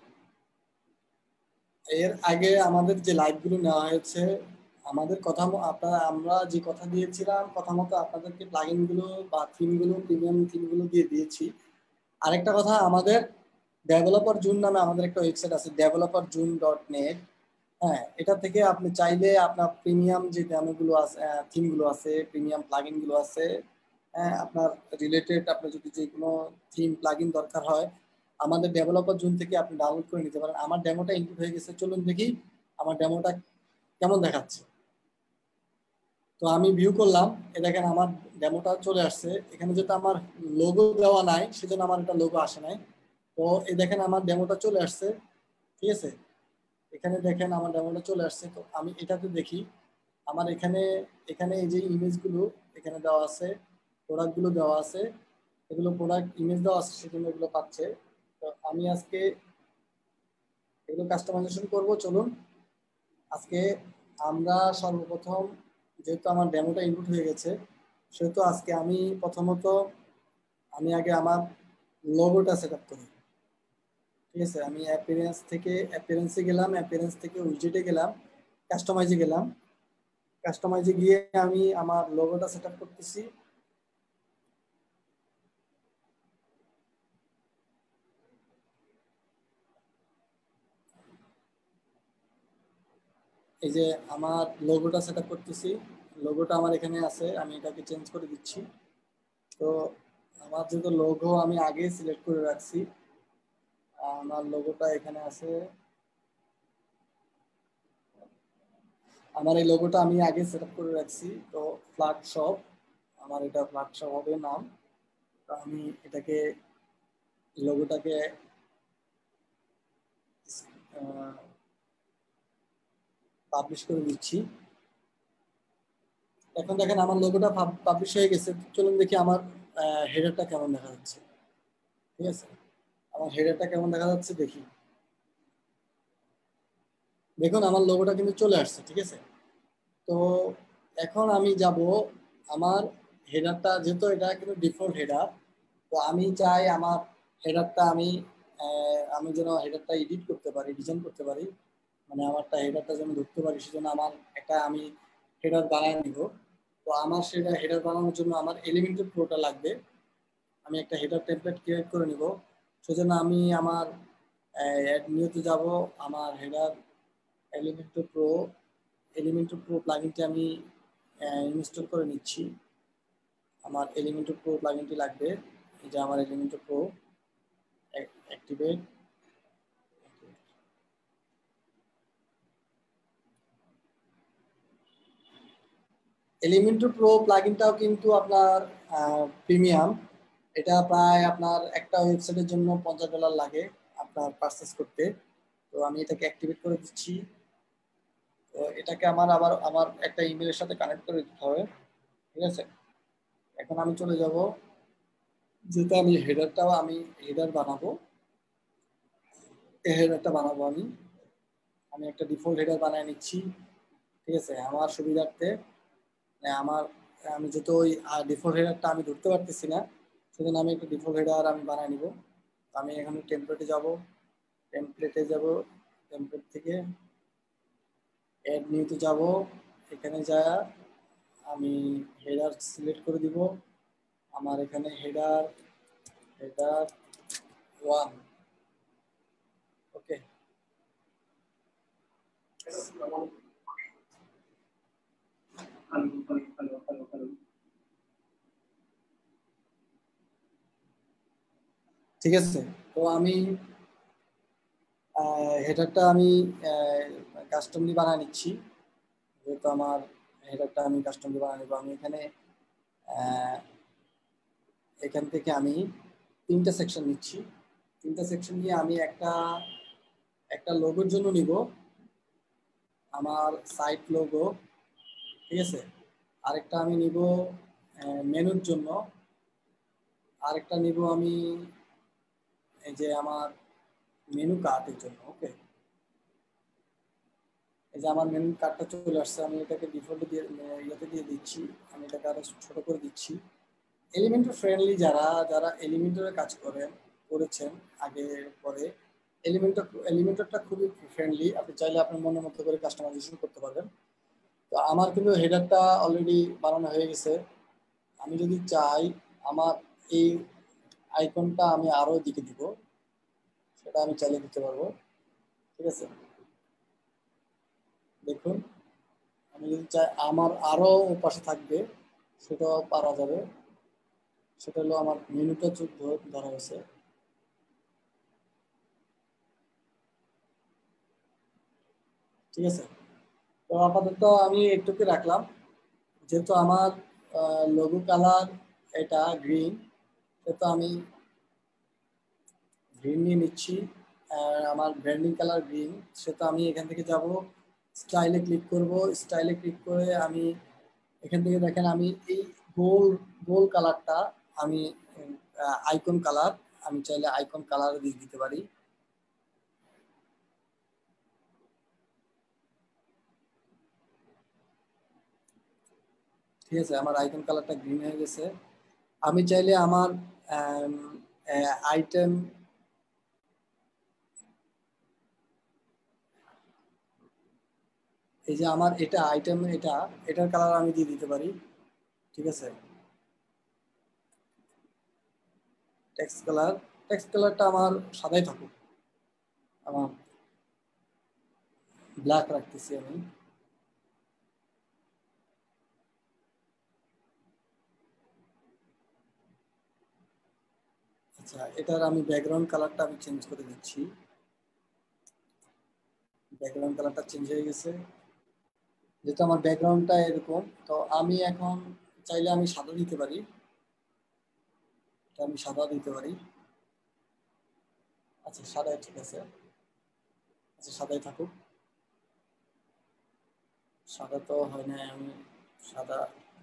Speaker 1: এর আগে আমাদের যে লাইভগুলো নেওয়া হয়েছে, আমাদের কথা আপনারা আমরা যে কথা দিয়েছিলাম কথা মতো আপনাদেরকে প্লাগইন গুলো বা থিম গুলো প্রিমিয়াম থিম গুলো দিয়ে দিয়েছি। আরেকটা কথা, আমাদের ডেভেলপার জুন নামে আমাদের একটা ওয়েবসাইট আছে, ডেভেলপার জুন ডট নেট। হ্যাঁ, এটা থেকে আপনি চাইলে আপনার প্রিমিয়াম যে ডেমোগুলো আছে, থিমগুলো আছে, প্রিমিয়াম প্লাগইন গুলো আছে, হ্যাঁ আপনার রিলেটেড আপনার যদি যে কোনো থিম প্লাগইন দরকার হয়, আমাদের ডেভেলপার জোন থেকে আপনি ডাউনলোড করে নিতে পারেন। আমার ডেমোটা ইনপুট হয়ে গেছে, চলুন দেখি আমার ডেমোটা কেমন দেখাচ্ছে। তো আমি ভিউ করলাম, এ দেখেন আমার ডেমোটা চলে আসছে। এখানে যেটা আমার লোগো দেওয়া নাই, সেজন্য আমার এটা লোগো আসে নাই। তো এই দেখেন আমার ডেমোটা চলে আসছে। ঠিক আছে, এখানে দেখেন আমার ডেমোটা চলে আসছে। তো আমি এটাতে দেখি আমার এখানে এখানে এই যে ইমেজগুলো এখানে দেওয়া আছে, প্রোডাক্টগুলো দেওয়া আছে, এগুলো প্রোডাক্ট ইমেজ দেওয়া আছে, সেজন্য এগুলো পাচ্ছে। তো আমি আজকে এগুলো কাস্টমাইজেশন করব। চলুন আজকে আমরা সর্বপ্রথম, যেহেতু আমার ডেমোটা ইনপুট হয়ে গেছে, সেহেতু আজকে আমি প্রথমত আমি আগে আমার লোগোটা সেট আপ করি। ঠিক আছে, আমি অ্যাপিয়ারেন্স থেকে অ্যাপিয়ারেন্সে গেলাম, অ্যাপিয়ারেন্স থেকে উইজেটে গেলাম, কাস্টমাইজে গেলাম। কাস্টমাইজে গিয়ে আমি আমার লোগোটা সেট আপ করতেছি। এই যে আমার লোগোটা সেট আপ করতেছি, লোগোটা আমার এখানে আছে, আমি এটাকে চেঞ্জ করে দিচ্ছি। তো আমার যেহেতু লোগো আমি আগে সিলেক্ট করে রাখছি, আমার লোগোটা এখানে আছে, আমার এই লোগোটা আমি আগে সেট আপ করে রাখছি। তো ফ্ল্যাট শপ, আমার এটা ফ্ল্যাট শপ হবে নাম। তো আমি এটাকে লোগোটাকে পাবলিশ করে দিচ্ছি। এখন দেখেন আমার লোগোটা পাবলিশ হয়ে গেছে। চলুন দেখি আমার হেডারটা কেমন দেখা যাচ্ছে। ঠিক আছে, আমার হেডারটা কেমন দেখা যাচ্ছে দেখি। দেখুন আমার লোগোটা কিন্তু চলে আসছে। ঠিক আছে, তো এখন আমি যাব আমার হেডারটা, যেহেতু এটা কিন্তু ডিফল্ট হেডার, তো আমি চাই আমার হেডারটা আমি আমি যেন হেডারটা এডিট করতে পারি, ডিজাইন করতে পারি, মানে আমারটা হেডারটা যেন ধরতে পারি, সেজন্য আমার একটা আমি হেডার বানিয়ে নিব। তো আমার সেটা হেডার বানানোর জন্য আমার এলিমেন্টর প্রোটা লাগবে। আমি একটা হেডার টেমপ্লেট ক্রিয়েট করে নিব। সেজন্য আমি আমার অ্যাড নিউতে যাব, আমার header Elementor pro Elementor pro প্লাগইনটি আমি ইনস্টল করে নিচ্ছি। আমার এলিমেন্টর প্রো প্লাগইনটি লাগবে। এই যে আমার Elementor pro activate. Elementor pro প্লাগইনটাও কিন্তু আপনার প্রিমিয়াম। এটা প্রায় আপনার একটা ওয়েবসাইটের জন্য পঞ্চাশ ডলার লাগে আপনার পারচেস করতে। তো আমি এটাকে অ্যাক্টিভেট করে দিচ্ছি। তো এটাকে আমার আবার আমার একটা ইমেলের সাথে কানেক্ট করে দিতে হবে, ঠিক আছে। এখন আমি চলে যাব, যেটা আমি হেডারটাও আমি হেডার বানাবো, এই হেডারটা বানাবো আমি আমি একটা ডিফল্ট হেডার বানিয়ে নিচ্ছি, ঠিক আছে, আমার সুবিধার্থে। মানে আমার আমি যেহেতু ওই ডিফল্ট হেডারটা আমি ধরতে পারতেছি না, সেজন্য আমি একটা ডিফল্ট হেডার আমি বানিয়ে নিব। আমি এখানে টেমপ্লেটে যাব, টেমপ্লেটে যাব, টেমপ্লেট থেকে অ্যাড নিউতে যাব, এখানে যা আমি হেডার সিলেক্ট করে দিব। আমার এখানে হেডার হেডার ওয়ান, ওকে। ঠিক আছে, তো আমি হেডারটা আমি কাস্টমলি বানিয়ে নিচ্ছি। যেহেতু আমার হেডারটা আমি কাস্টমলি বানিয়ে নিব, আমি এখানে এখান থেকে আমি তিনটা সেকশন নিচ্ছি। তিনটা সেকশন নিয়ে আমি একটা একটা লোগোর জন্য নিব আমার সাইট লোগো, ঠিক আছে। আরেকটা আমি নিব মেনুর জন্য, আরেকটা নিব আমি এই যে আমার মেনু কার্ডের জন্য, ওকে। এই যে আমার মেনু কার্ডটা চলে আসছে, আমি এটাকে ডিফল্টে দিয়ে ইয়েতে দিয়ে দিচ্ছি, আমি এটাকে আরো ছোট করে দিচ্ছি। এলিমেন্টর ফ্রেন্ডলি যারা যারা এলিমেন্টরে কাজ করেন করেছেন আগে পরে, এলিমেন্টর এলিমেন্টরটা খুবই ফ্রেন্ডলি, আপনি চাইলে আপনার মনের মতো করে কাস্টমাইজেশন করতে পারবেন। তো আমার কিন্তু হেডারটা অলরেডি বানানো হয়ে গেছে। আমি যদি চাই আমার এই আইকনটা আমি আরো দিকে দিব, সেটা আমি চাইলে দিতে পারবো, ঠিক আছে। দেখুন, আমি যদি চাই আমার আরো পাশে থাকবে, সেটাও পারা যাবে। সেটা হলো আমার মেনুটা চোখ ধরা হয়েছে, ঠিক আছে। তো আপাতত আমি একটুকে রাখলাম, যেহেতু আমার লোগো কালার এটা গ্রিন, সেহেতু আমি গ্রিন নিয়ে নিচ্ছি। আর আমার ব্র্যান্ডিং কালার গ্রিন, সেহেতু আমি এখান থেকে যাব, স্টাইলে ক্লিক করব। স্টাইলে ক্লিক করে আমি এখান থেকে দেখেন আমি এই গোল গোল কালারটা আমি আইকন কালার, আমি চাইলে আইকন কালার দিয়ে দিতে পারি। ঠিক আছে, আমার আইকন কালারটা গ্রিন হয়ে গেছে। আমি চাইলে আমার আইটেম, এই যে আমার এটা আইটেম, এটা এটার কালার আমি দিয়ে দিতে পারি, ঠিক আছে। টেক্সট কালার, টেক্সট কালারটা আমার সাদাই থাকুক, আমার ব্ল্যাক রাখতেছি আমি। আচ্ছা, এটার আমি ব্যাকগ্রাউন্ড কালারটা আমি চেঞ্জ করে দিচ্ছি। ব্যাকগ্রাউন্ড কালারটা চেঞ্জ হয়ে গেছে, যেহেতু আমার ব্যাকগ্রাউন্ডটা এরকম। তো আমি এখন চাইলে আমি সাদা দিতে পারি, তো আমি সাদা দিতে পারি। আচ্ছা, সাদাই ঠিক আছে। আচ্ছা, সাদাই থাকুক। সাদা তো হয় না, আমি সাদা,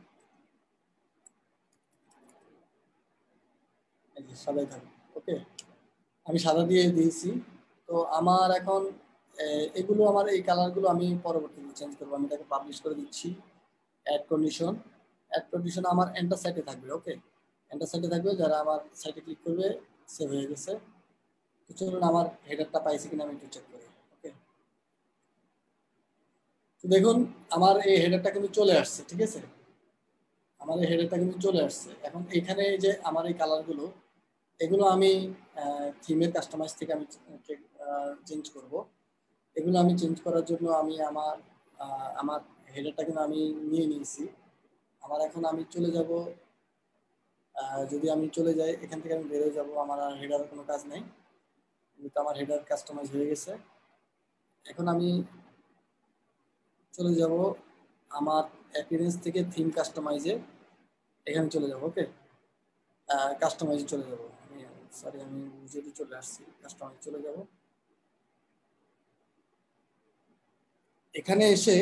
Speaker 1: এই যে সাদাই থাকুক, ওকে। আমি সাদা দিয়ে দিয়েছি। তো আমার এখন এগুলো আমার এই কালারগুলো আমি পরবর্তীতে চেঞ্জ করবো। আমি এটাকে পাবলিশ করে দিচ্ছি। অ্যাড কন্ডিশন, অ্যাড কন্ডিশন আমার এন্টার সাইটে থাকবে, ওকে। এন্টার সাইটে থাকবে, যারা আমার সাইটে ক্লিক করবে সেভ হয়ে গেছে। তো চলুন আমার হেডারটা পাইছি কিনা আমি একটু চেক করি, ওকে। তো দেখুন, আমার এই হেডারটা কিন্তু চলে আসছে, ঠিক আছে। আমার এই হেডারটা কিন্তু চলে আসছে। এখন এখানে যে আমার এই কালারগুলো, এগুলো আমি থিমের কাস্টমাইজ থেকে আমি চেঞ্জ করব। এগুলো আমি চেঞ্জ করার জন্য আমি আমার আমার হেডারটা কিন্তু আমি নিয়ে নিয়েছি। আমার এখন আমি চলে যাব, যদি আমি চলে যাই এখান থেকে আমি বেরোয় যাব, আমার আর হেডারের কোনো কাজ নেই, কিন্তু আমার হেডার কাস্টমাইজ হয়ে গেছে। এখন আমি চলে যাব আমার অ্যাপিয়ারেন্স থেকে থিম কাস্টমাইজে, এখানে চলে যাব, ওকে। কাস্টমাইজে চলে যাব আমি, সরি আমি যদি চলে আসছি কাস্টমাইজ চলে যাব। এখানে এসে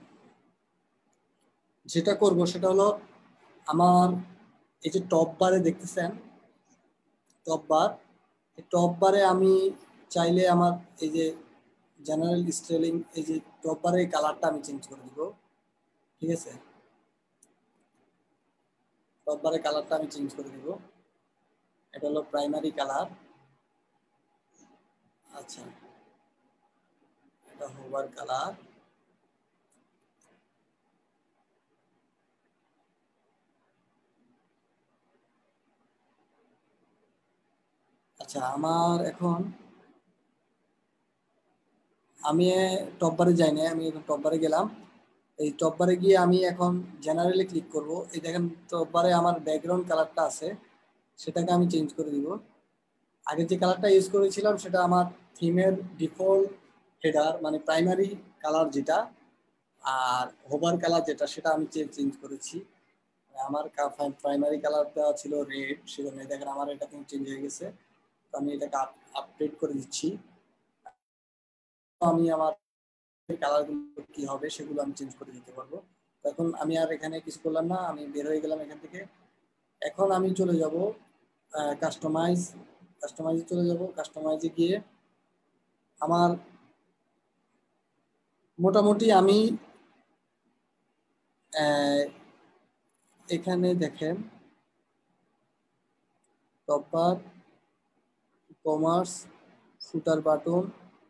Speaker 1: যেটা করব সেটা হলো আমার এই যে টপ বারে দেখতেছেন, টপ বার, এই টপ বারে আমি চাইলে আমার এই যে জেনারেল স্টাইলিং, এই যে টপ বারের কালারটা আমি চেঞ্জ করে দিব। ঠিক আছে, টপ বারের কালারটা আমি চেঞ্জ করে দিব। এটা হলো প্রাইমারি কালার। আচ্ছা, এটা হোভার কালার। আচ্ছা, আমার এখন আমি টপ বারে যাই না, আমি এখন টপ বারে গেলাম। এই টপ বারে গিয়ে আমি এখন জেনারেলি ক্লিক করব। এই দেখেন টপ বারে আমার ব্যাকগ্রাউন্ড কালারটা আছে, সেটাকে আমি চেঞ্জ করে দিব। আগে যে কালারটা ইউজ করেছিলাম সেটা আমার থিমের ডিফল্ট হেডার, মানে প্রাইমারি কালার যেটা, আর হোভার কালার যেটা, সেটা আমি চেঞ্জ করেছি। আমার প্রাইমারি কালার দেওয়া ছিল রেড, সেজন্য দেখেন আমার এটা কিন্তু চেঞ্জ হয়ে গেছে। তো আমি এটাকে আপডেট করে দিচ্ছি। আমি আমার কালারগুলো কি হবে সেগুলো আমি চেঞ্জ করে দিতে পারবো। এখন আমি আর এখানে কিছু করলাম না, আমি বের হয়ে গেলাম এখান থেকে। এখন আমি চলে যাব কাস্টমাইজ, কাস্টমাইজে চলে যাব। কাস্টমাইজে গিয়ে আমার মোটামুটি আমি এখানে দেখেন টপার, কমার্স, ফুটার বাটন,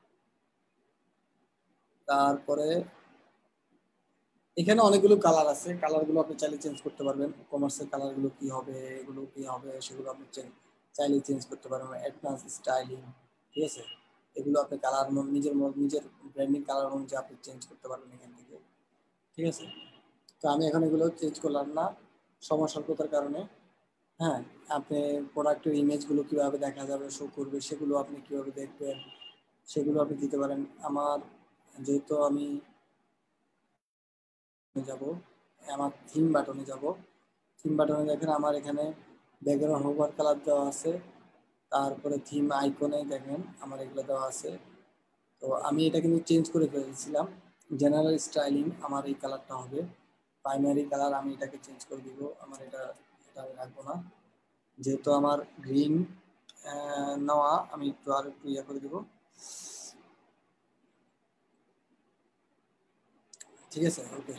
Speaker 1: তারপরে এখানে অনেকগুলো কালার আছে। কালারগুলো আপনি চাইলে চেঞ্জ করতে পারবেন। কমার্সের কালারগুলো কি হবে, এগুলো কি হবে, সেগুলো আপনি চাইলে চেঞ্জ করতে পারবেন। অ্যাডভান্স স্টাইলিং, ঠিক আছে, এগুলো আপনি কালার নিজের নিজের ব্র্যান্ডিং কালার অনুযায়ী আপনি চেঞ্জ করতে পারবেন এখান থেকে। ঠিক আছে, তো আমি এখন এগুলো চেঞ্জ করলাম না সময় স্বল্পতার কারণে। হ্যাঁ, আপনি প্রোডাক্টের ইমেজগুলো কিভাবে দেখা যাবে, শো করবে, সেগুলো আপনি কিভাবে দেখবেন, সেগুলো আপনি দিতে পারেন। আমার যেহেতু আমি যাব, আমার থিম বাটনে যাব। থিম বাটনে দেখেন আমার এখানে ব্যাকগ্রাউন্ড হোভার কালার দেওয়া আছে, তারপরে থিম আইকনে দেখেন আমার এগুলো দেওয়া আছে। তো আমি এটা কিন্তু চেঞ্জ করে ফেলেছিলাম। জেনারেল স্টাইলিং আমার এই কালারটা হবে, প্রাইমারি কালার আমি এটাকে চেঞ্জ করে দিব। আমার এটা এটা আমি রাখবো না, যেহেতু আমার গ্রিন নেওয়া, আমি একটু আর একটু ইয়ে করে দিব। ঠিক আছে, ওকে।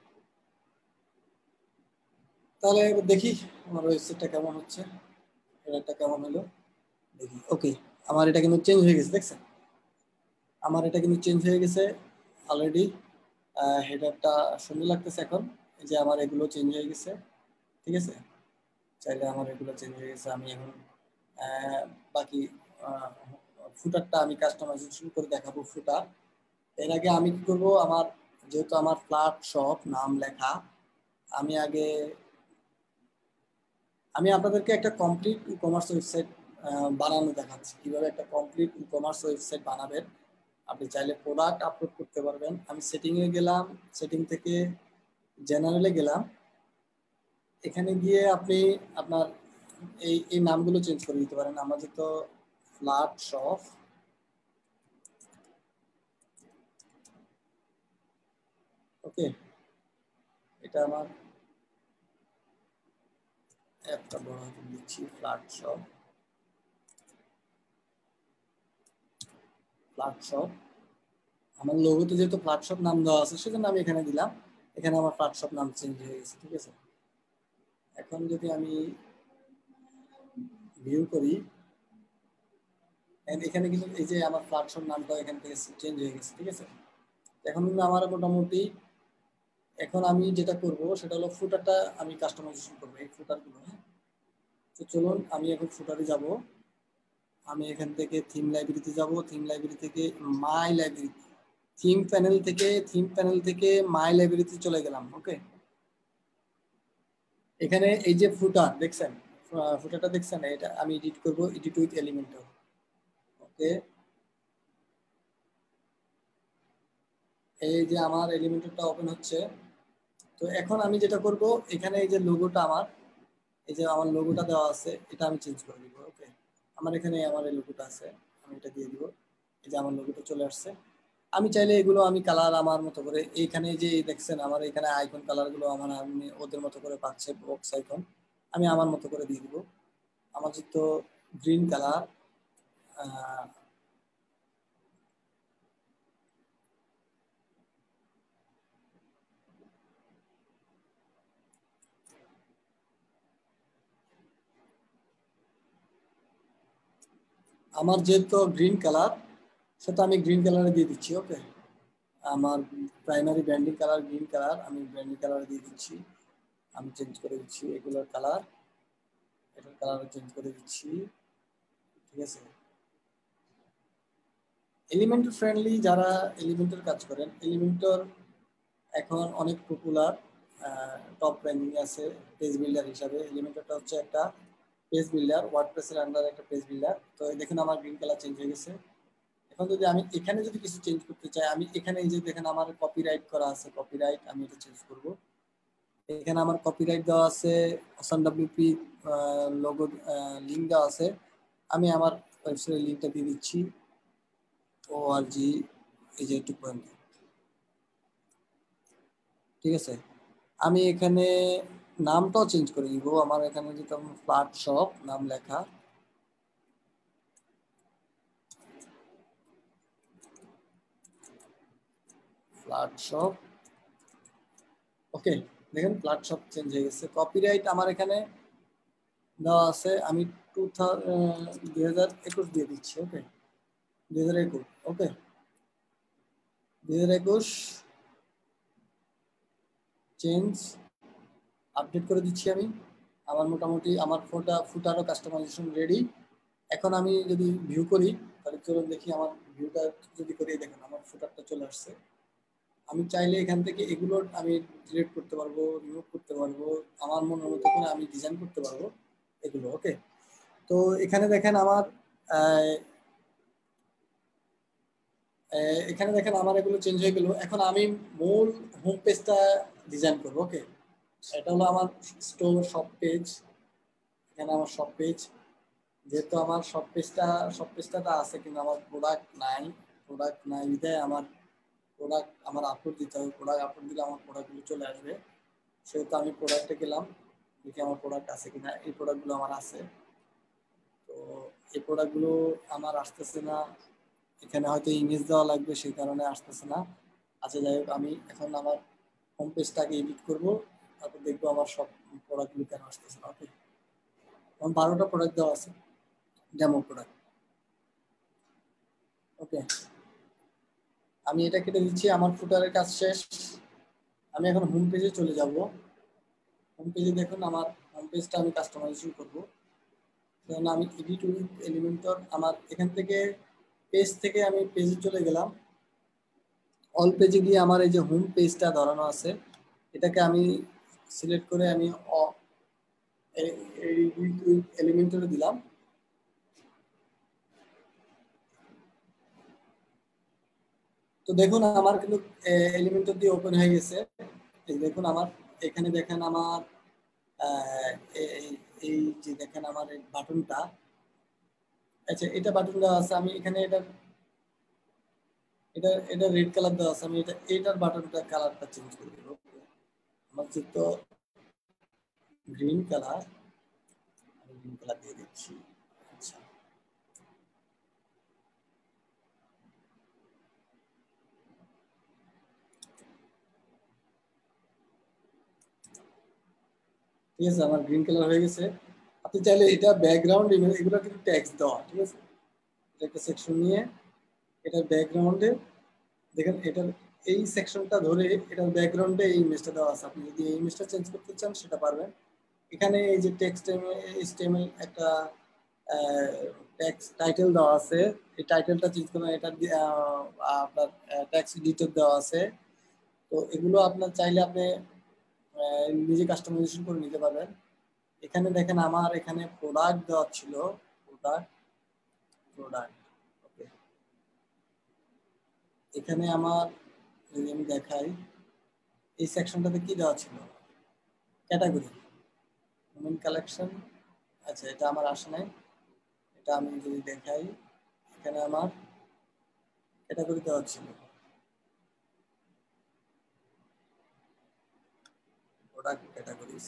Speaker 1: তাহলে এবার দেখি আমার ওয়েবসাইটটা কেমন হচ্ছে, এটা কেমন হলো দেখি। ওকে, আমার এটা কিন্তু চেঞ্জ হয়ে গেছে, দেখছেন আমার এটা কিন্তু চেঞ্জ হয়ে গেছে অলরেডি। হেডারটা সুন্দর লাগতেছে এখন, এই যে আমার এগুলো চেঞ্জ হয়ে গেছে। ঠিক আছে, চাইলে আমার এগুলো চেঞ্জ হয়ে গেছে। আমি এখন বাকি ফুটারটা আমি কাস্টমাইজেশন করে দেখাবো। ফুটার এর আগে আমি কি করবো, আমার যেহেতু আমার ফ্ল্যাট শপ নাম লেখা, আমি আগে আমি আপনাদেরকে একটা কমপ্লিট ই কমার্স ওয়েবসাইট বানানো দেখাচ্ছি, কিভাবে একটা কমপ্লিট ই কমার্স ওয়েবসাইট বানাবেন। আপনি চাইলে প্রোডাক্ট আপলোড করতে পারবেন। আমি সেটিংয়ে গেলাম, সেটিং থেকে জেনারেলে গেলাম। এখানে গিয়ে আপনি আপনার এই এই নামগুলো চেঞ্জ করে দিতে পারেন। আমাদের তো ফ্ল্যাট শপ, ওকে, এটা আমার একটা বড় দিচ্ছি, ফ্ল্যাট শপ, ফ্ল্যাট শপ। আমার লোগোতে যেহেতু ফ্ল্যাট শপ নাম দেওয়া আছে, সেজন্য আমি এখানে দিলাম। এখানে আমার ফ্ল্যাট শপ নাম চেঞ্জ হয়ে গেছে। ঠিক আছে, এখন যদি আমি ভিউ করি, এখানে কিন্তু এই যে আমার ফ্ল্যাট শপ নামটা এখান থেকে চেঞ্জ হয়ে গেছে। ঠিক আছে, এখন কিন্তু আমার মোটামুটি, এখন আমি যেটা করব সেটা হলো ফুটারটা আমি কাস্টমাইজেশন করবো, এই ফুটারগুলো। হ্যাঁ, তো চলুন আমি এখন ফুটারে যাব। আমি এখান থেকে থিম লাইব্রেরিতে যাব। থিম লাইব্রেরি থেকে মাই লাইব্রেরি, থিম প্যানেল থেকে থিম প্যানেল থেকে মাই লাইব্রেরিতে চলে গেলাম। ওকে, এখানে এই যে ফুটার দেখছেন, ফুটারটা দেখছেন, এটা আমি এডিট করব, এডিট উইথ এলিমেন্টর। ওকে, এই যে আমার এলিমেন্টরটা ওপেন হচ্ছে। তো এখন আমি যেটা করব, এখানে এই যে লোগোটা আমার, এই যে আমার লোগোটা দেওয়া আছে, এটা আমি চেঞ্জ করে দিব। ওকে, আমার এখানে আমার এই লোগোটা আছে, আমি এটা দিয়ে দিব। এই যে আমার লোগোটা চলে আসছে। আমি চাইলে এগুলো আমি কালার আমার মতো করে, এইখানে যে দেখছেন আমার এখানে আইকন কালার গুলো আমার আমি ওদের মতো করে পাচ্ছে বক্স আইকন, আমি আমার মতো করে দিয়ে দিব। আমার তো গ্রিন কালার, আমার যেহেতু গ্রিন কালার, সেটা আমি গ্রিন কালারে দিয়ে দিচ্ছি। ওকে, আমার primary branding colour green colour, আমি ব্র্যান্ডিং কালারে দিয়ে দিচ্ছি। আমি চেঞ্জ করে দিচ্ছি এগুলোর কালার, এটার কালার চেঞ্জ করে দিচ্ছি। ঠিক আছে, এলিমেন্টর ফ্রেন্ডলি যারা এলিমেন্টর কাজ করেন, এলিমেন্টর এখন অনেক পপুলার, টপ র্যাঙ্কিং আছে পেজ বিল্ডার হিসাবে। এলিমেন্টরটা হচ্ছে একটা পেজ বিল্ডার, ওয়ার্ডপ্রেসের আন্ডারে একটা পেজ বিল্ডার। তো দেখুন আমার গ্রিন কালার চেঞ্জ হয়ে গেছে। এখন যদি আমি এখানে যদি কিছু চেঞ্জ করতে চাই, আমি এখানে এই যে দেখেন আমার কপিরাইট করা আছে, কপিরাইট আমি এটা চেঞ্জ করব। এখানে আমার কপিরাইট দেওয়া আছে, হাসান ডাব্লিউপি লোগো লিঙ্ক দেওয়া আছে। আমি আমার ওয়েবসাইটের লিঙ্কটা দিয়ে দিচ্ছি, ও আর জি এই যে টু পয়েন্ট। ঠিক আছে, আমি এখানে নামটাও চেঞ্জ করে দিব। আমার এখানে যেটা ফ্ল্যাট শপ নাম লেখা, ফ্ল্যাট শপ। ওকে, দেখেন ফ্ল্যাট শপ চেঞ্জ হয়ে গেছে। কপিরাইট আমার এখানে দেওয়া আছে, আমি টু দুই হাজার একুশ দিয়ে দিচ্ছি। ওকে, দুই হাজার একুশ। ওকে, দুই হাজার একুশ চেঞ্জ আপডেট করে দিচ্ছি আমি। আমার মোটামুটি আমার ফোটা ফুটারও কাস্টমাইজেশন রেডি। এখন আমি যদি ভিউ করি, তাহলে চলুন দেখি আমার ভিউটা যদি করি, দেখেন আমার ফুটারটা চলে আসছে। আমি চাইলে এখান থেকে এগুলো আমি ডিলিট করতে পারবো, রিমুভ করতে পারবো, আমার মনের মতো করে আমি ডিজাইন করতে পারবো এগুলো। ওকে, তো এখানে দেখেন আমার এখানে দেখেন আমার এগুলো চেঞ্জ হয়ে গেল। এখন আমি মূল হোম পেজটা ডিজাইন করবো। ওকে, এটা হলো আমার স্টোর শপ পেজ। এখানে আমার শপ পেজ, যেহেতু আমার শপ পেজটা শপ পেজটা আছে কিন্তু আমার প্রোডাক্ট নাই, প্রোডাক্ট নাই বিধায় আমার প্রোডাক্ট আমার আপলোড দিতে হবে। প্রোডাক্ট আপলোড দিলে আমার প্রোডাক্টগুলো চলে আসবে। সেহেতু আমি প্রোডাক্টে গেলাম, দেখি আমার প্রোডাক্ট আছে কিনা। এই প্রোডাক্টগুলো আমার আছে, তো এই প্রোডাক্টগুলো আমার আসতেছে না। এখানে হয়তো ইমেজ দেওয়া লাগবে, সেই কারণে আসতেছে না। আচ্ছা যাই হোক, আমি এখন আমার হোম পেজটাকে এডিট করবো, তারপর দেখবো আমার সব প্রোডাক্টগুলো কেন আসতেছে না। ওকে, আমার বারোটা প্রোডাক্ট দেওয়া আছে, ডেমো প্রোডাক্ট। ওকে, আমি এটা কেটে দিচ্ছি। আমার ফুটারের কাজ শেষ। আমি এখন হোম পেজে চলে যাব। হোম পেজে দেখুন আমার হোম পেজটা আমি কাস্টমাইজেশন করবো। সেজন্য আমি এডিট উইথ এলিমেন্টর, আমার এখান থেকে পেজ থেকে আমি পেজে চলে গেলাম। অল পেজে গিয়ে আমার এই যে হোম পেজটা ধরানো আছে, এটাকে আমি সিলেক্ট করে আমি এডিট উইথ এলিমেন্টরে দিলাম। তো দেখুন আমার কিন্তু এলিমেন্টর দিয়ে ওপেন হয়ে গেছে। দেখুন আমার এখানে দেখেন আমার এই যে দেখেন আমার এই বাটনটা, আচ্ছা এটা বাটন দেওয়া আছে। আমি এখানে এটা এটা এটা রেড কালার দেওয়া আছে, আমি এটা এটার বাটনটা কালারটা চেঞ্জ করে দেবো। আমার যেহেতু গ্রিন কালার, আমি গ্রিন কালার দিয়ে দিচ্ছি। আচ্ছা, ঠিক আছে, আমার গ্রিন কালার হয়ে গেছে। আপনি চাইলে এটা ব্যাকগ্রাউন্ড এগুলো কিন্তু ট্যাক্স দেওয়া, ঠিক আছে। এটা একটা সেকশন নিয়ে এটার ব্যাকগ্রাউন্ডে দেখেন, এটার এই সেকশনটা ধরে এটার ব্যাকগ্রাউন্ডে এই ইমেজটা দেওয়া আছে। আপনি যদি এই ইমেজটা চেঞ্জ করতে চান সেটা পারবেন। এখানে এই যে টেক্সট এইচটিএমএল একটা টেক্সট টাইটেল দেওয়া আছে, এই টাইটেলটা চেঞ্জ করবেন। এটা আপনার টেক্সট এডিটর দেওয়া আছে। তো এগুলো আপনার চাইলে আপনি নিজে কাস্টমাইজেশন করে নিতে পারবেন। এখানে দেখেন আমার এখানে প্রোডাক্ট দেওয়া ছিল, প্রোডাক্ট প্রোডাক্ট ওকে। এখানে আমার যদি আমি দেখাই, এই সেকশনটাতে কি দেওয়া ছিল, ক্যাটাগরি ওমেন কালেকশন। আচ্ছা, এটা আমার আসে নাই। এটা আমি যদি দেখাই, এখানে আমার ক্যাটাগরি দেওয়া ছিল। দিস।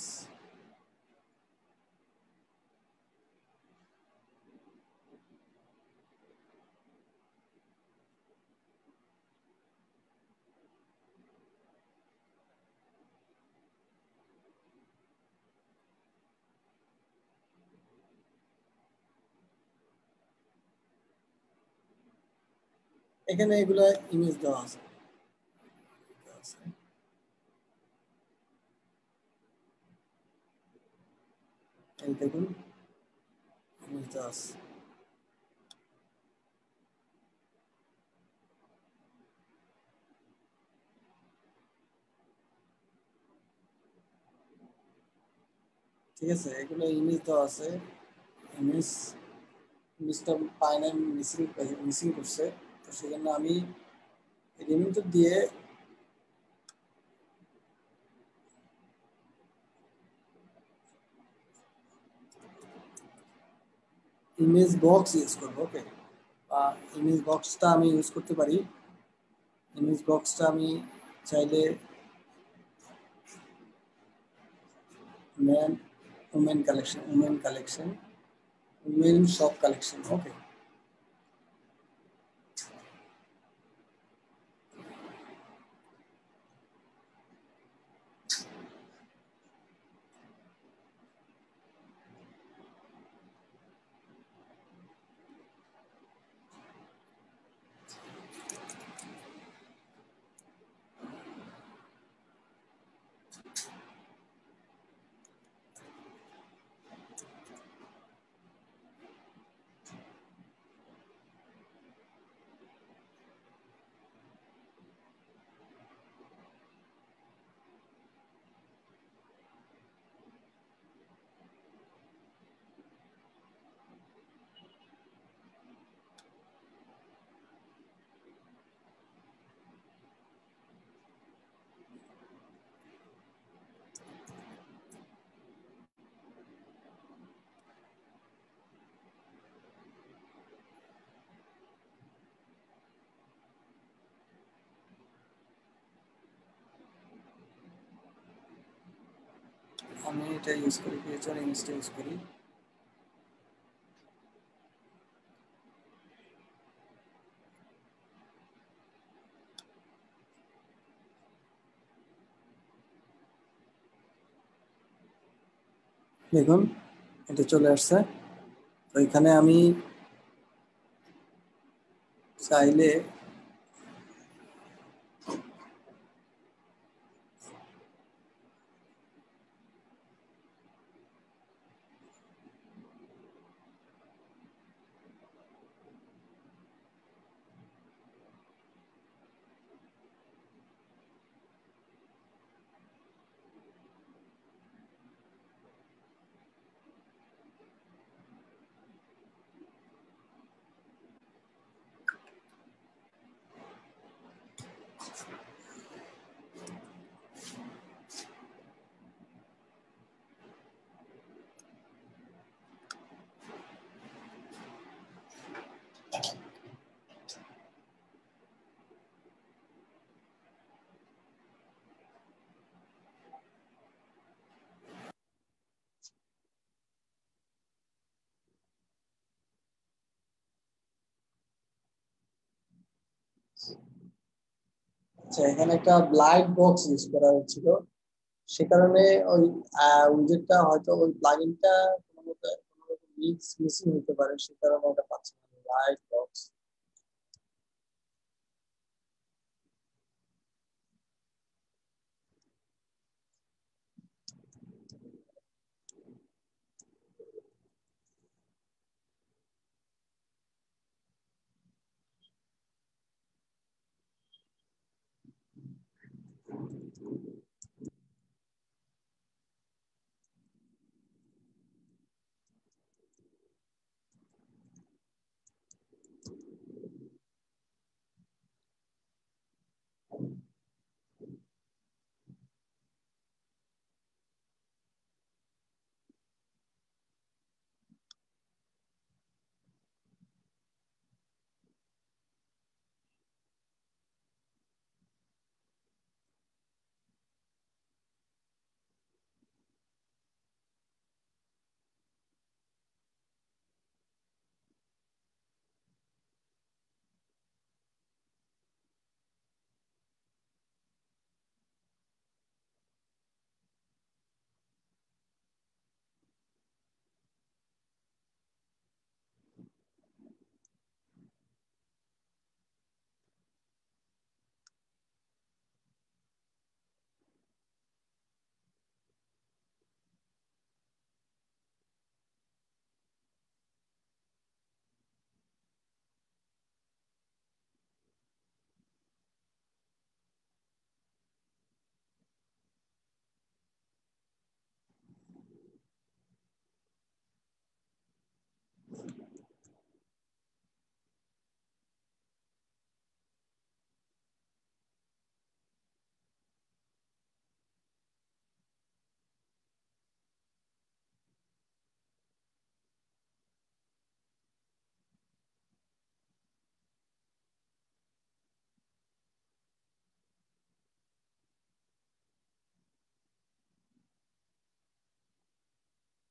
Speaker 1: এখানে এগুলা ইমেজ দেওয়া আছে, এই দেখুন ইমেজ দেওয়া আছে। ঠিক আছে, এগুলো ইমেজ দেওয়া আছে। ইমেজ ইমেজটা পায় না, মিসিং মিসিং করছে, তো সেজন্য আমি রিমুভ দিয়ে ইমেজ বক্স ইউজ করবো। ওকে, ইমেজ বক্সটা আমি ইউজ করতে পারি। ইমেজ বক্সটা আমি চাইলে man women collection, women collection, women shop collection. Okay, আমি এটা ইউজ করি, ফিউচার ইমেজটা ইউজ করি। দেখুন এটা চলে আসছে। তো এখানে আমি চাইলে আচ্ছা, এখানে একটা ব্লাইন্ড বক্স ইউজ করা হয়েছিল, সে কারণে ওই উইজেটটা হয়তো ওই প্লাগইনটা কোনো মতে মিক্স মিসিং হতে পারে, সে কারণে ওটা পাচ্ছে না ব্লাইন্ড বক্স।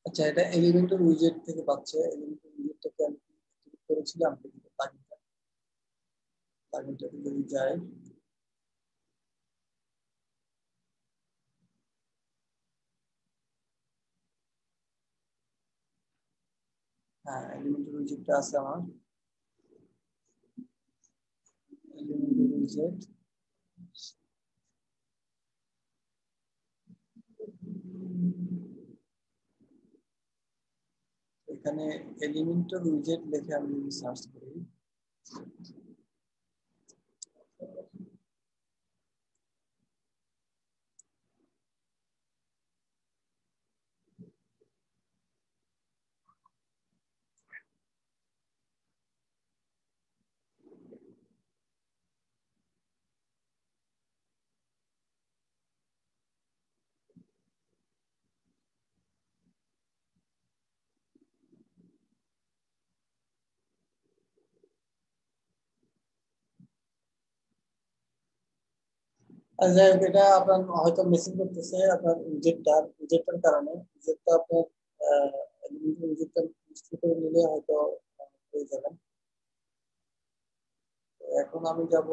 Speaker 1: আচ্ছা, এটা এলিমেন্টর উইজেট থেকে পাচ্ছে। এলিমেন্টর উইজেটটাকে আমি ক্লিক করেছিলাম, প্লাগইনটা প্লাগইনটাতে যদি যাই, হ্যাঁ এলিমেন্টর উইজেটটা আছে আমার। এলিমেন্টর উইজেট, এখানে এলিমেন্টর উইজেট লিখে আমি যদি সার্চ করি, আর যাই হোক, এটা আপনার হয়তো মেসেজ করতেছে আপনার উইজেটটা, উইজেটটার কারণে। উইজেটটা আপনার উইজেটটা ইনস্টল করে নিলে হয়তো আহ, পেয়ে যাবেন। তো এখন আমি যাব,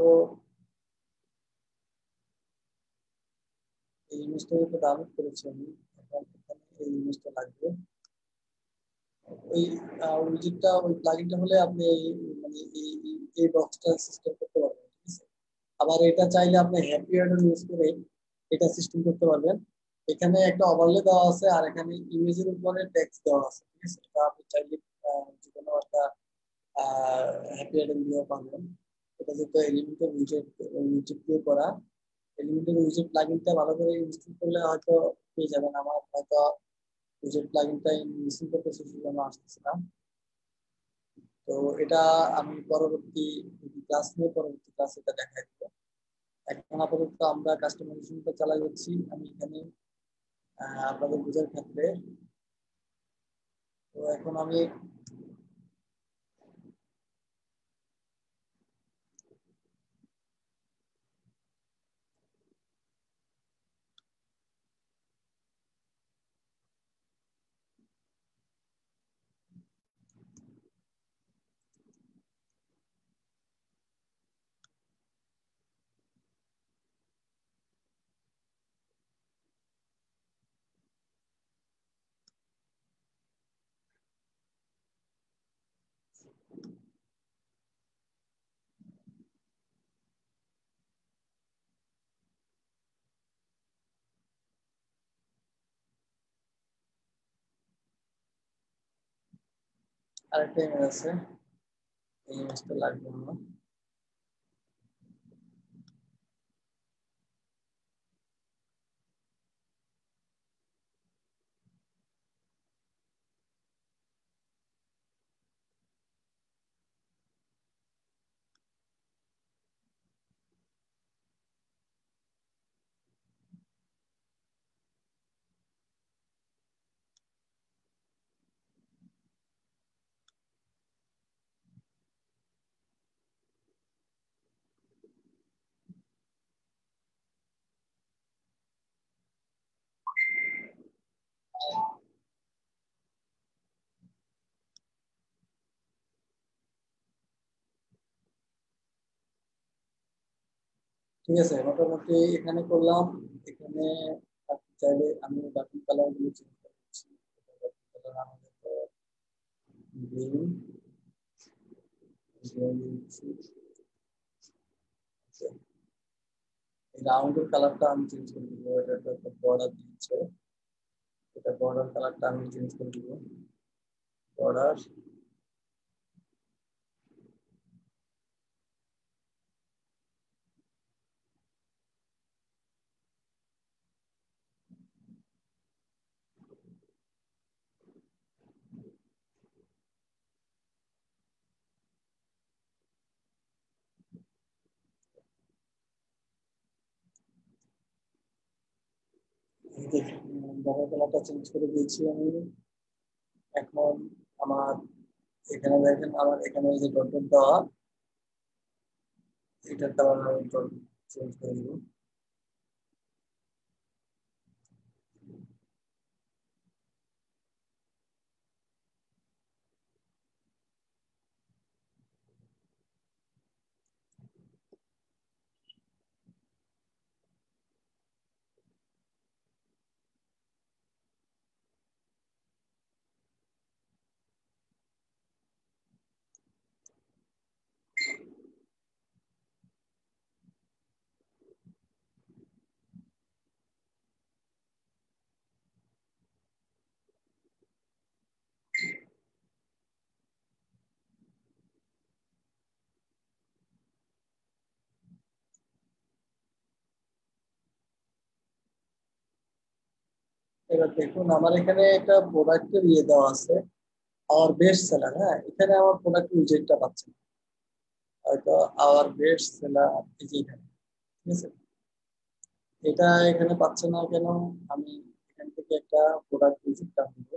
Speaker 1: এই ইমেজটা যেটা ডাউনলোড করেছি আমি, এখন এখানে এই ইমেজটা লাগবে। ওই উইজেটটা, ওই প্লাগইনটা হলে আপনি এই- মানে এই এই- এই বক্সটা সিস্টেম করতে পারবেন, ঠিক আছে। আবার এটা চাইলে আপনি হ্যাপি অ্যাডার ইউজ করে এটা সিস্টেম করতে পারবেন। এখানে একটা ওভারলে দেওয়া আছে, আর এখানে ইমেজের উপরে টেক্সট দেওয়া আছে, ঠিক আছে। এটা আপনি চাইলে আহ, যে কোনো একটা হ্যাপি অ্যাডার দিয়ে পারবেন। এটা যেহেতু এলিমেন্টের উইজেট উইজেট দিয়ে করা, এলিমেন্টের উইজেট প্লাগইনটা ভালো করে ইনস্টল করলে হয়তো পেয়ে যাবেন। আমার হয়তো উইজেট প্লাগইনটা ইনস্টল করতেছি, সেজন্য আসতেছে না। তো এটা আমি পরবর্তী ক্লাস নিয়ে পরবর্তী ক্লাসে এটা দেখাই দিব। এখন আপাতত আমরা কাস্টমাইজেশনটা চালাই যাচ্ছি আমি এখানে আহ, আপনাদের বোঝার ক্ষেত্রে। তো এখন আমি আরেকটা ইমেজ আছে, এই ইমেজটা লাগবে আমার। ঠিক আছে, মোটামুটি এখানে করলাম। এখানে আপনি চাইলে আমি বাকি কালার গুলো চেঞ্জ করে দিচ্ছি। কালার আমাদের গ্রিন, রাউন্ডের কালারটা আমি চেঞ্জ করে দিব। এটা একটা বর্ডার দিচ্ছে, এটা বর্ডার কালারটা আমি চেঞ্জ করে দিব। বর্ডার, বর্ডার কালারটা চেঞ্জ করে দিয়েছি আমি। এখন আমার এখানে দেখেন, আমার এখানে যে ডট ডট দেওয়া, এটার কালার আমি চেঞ্জ করে দিব। এবার দেখুন আমার এখানে একটা প্রোডাক্টের ইয়ে দেওয়া আছে, আওয়ার বেস্ট সেলার। হ্যাঁ, এখানে আমার প্রোডাক্ট রিজেক্টটা পাচ্ছে না। হয়তো আওয়ার বেস্ট সেলার এই যে এখানে, ঠিক আছে, এটা এখানে পাচ্ছে না কেন? আমি এখান থেকে একটা প্রোডাক্ট রিজেক্ট আনবো।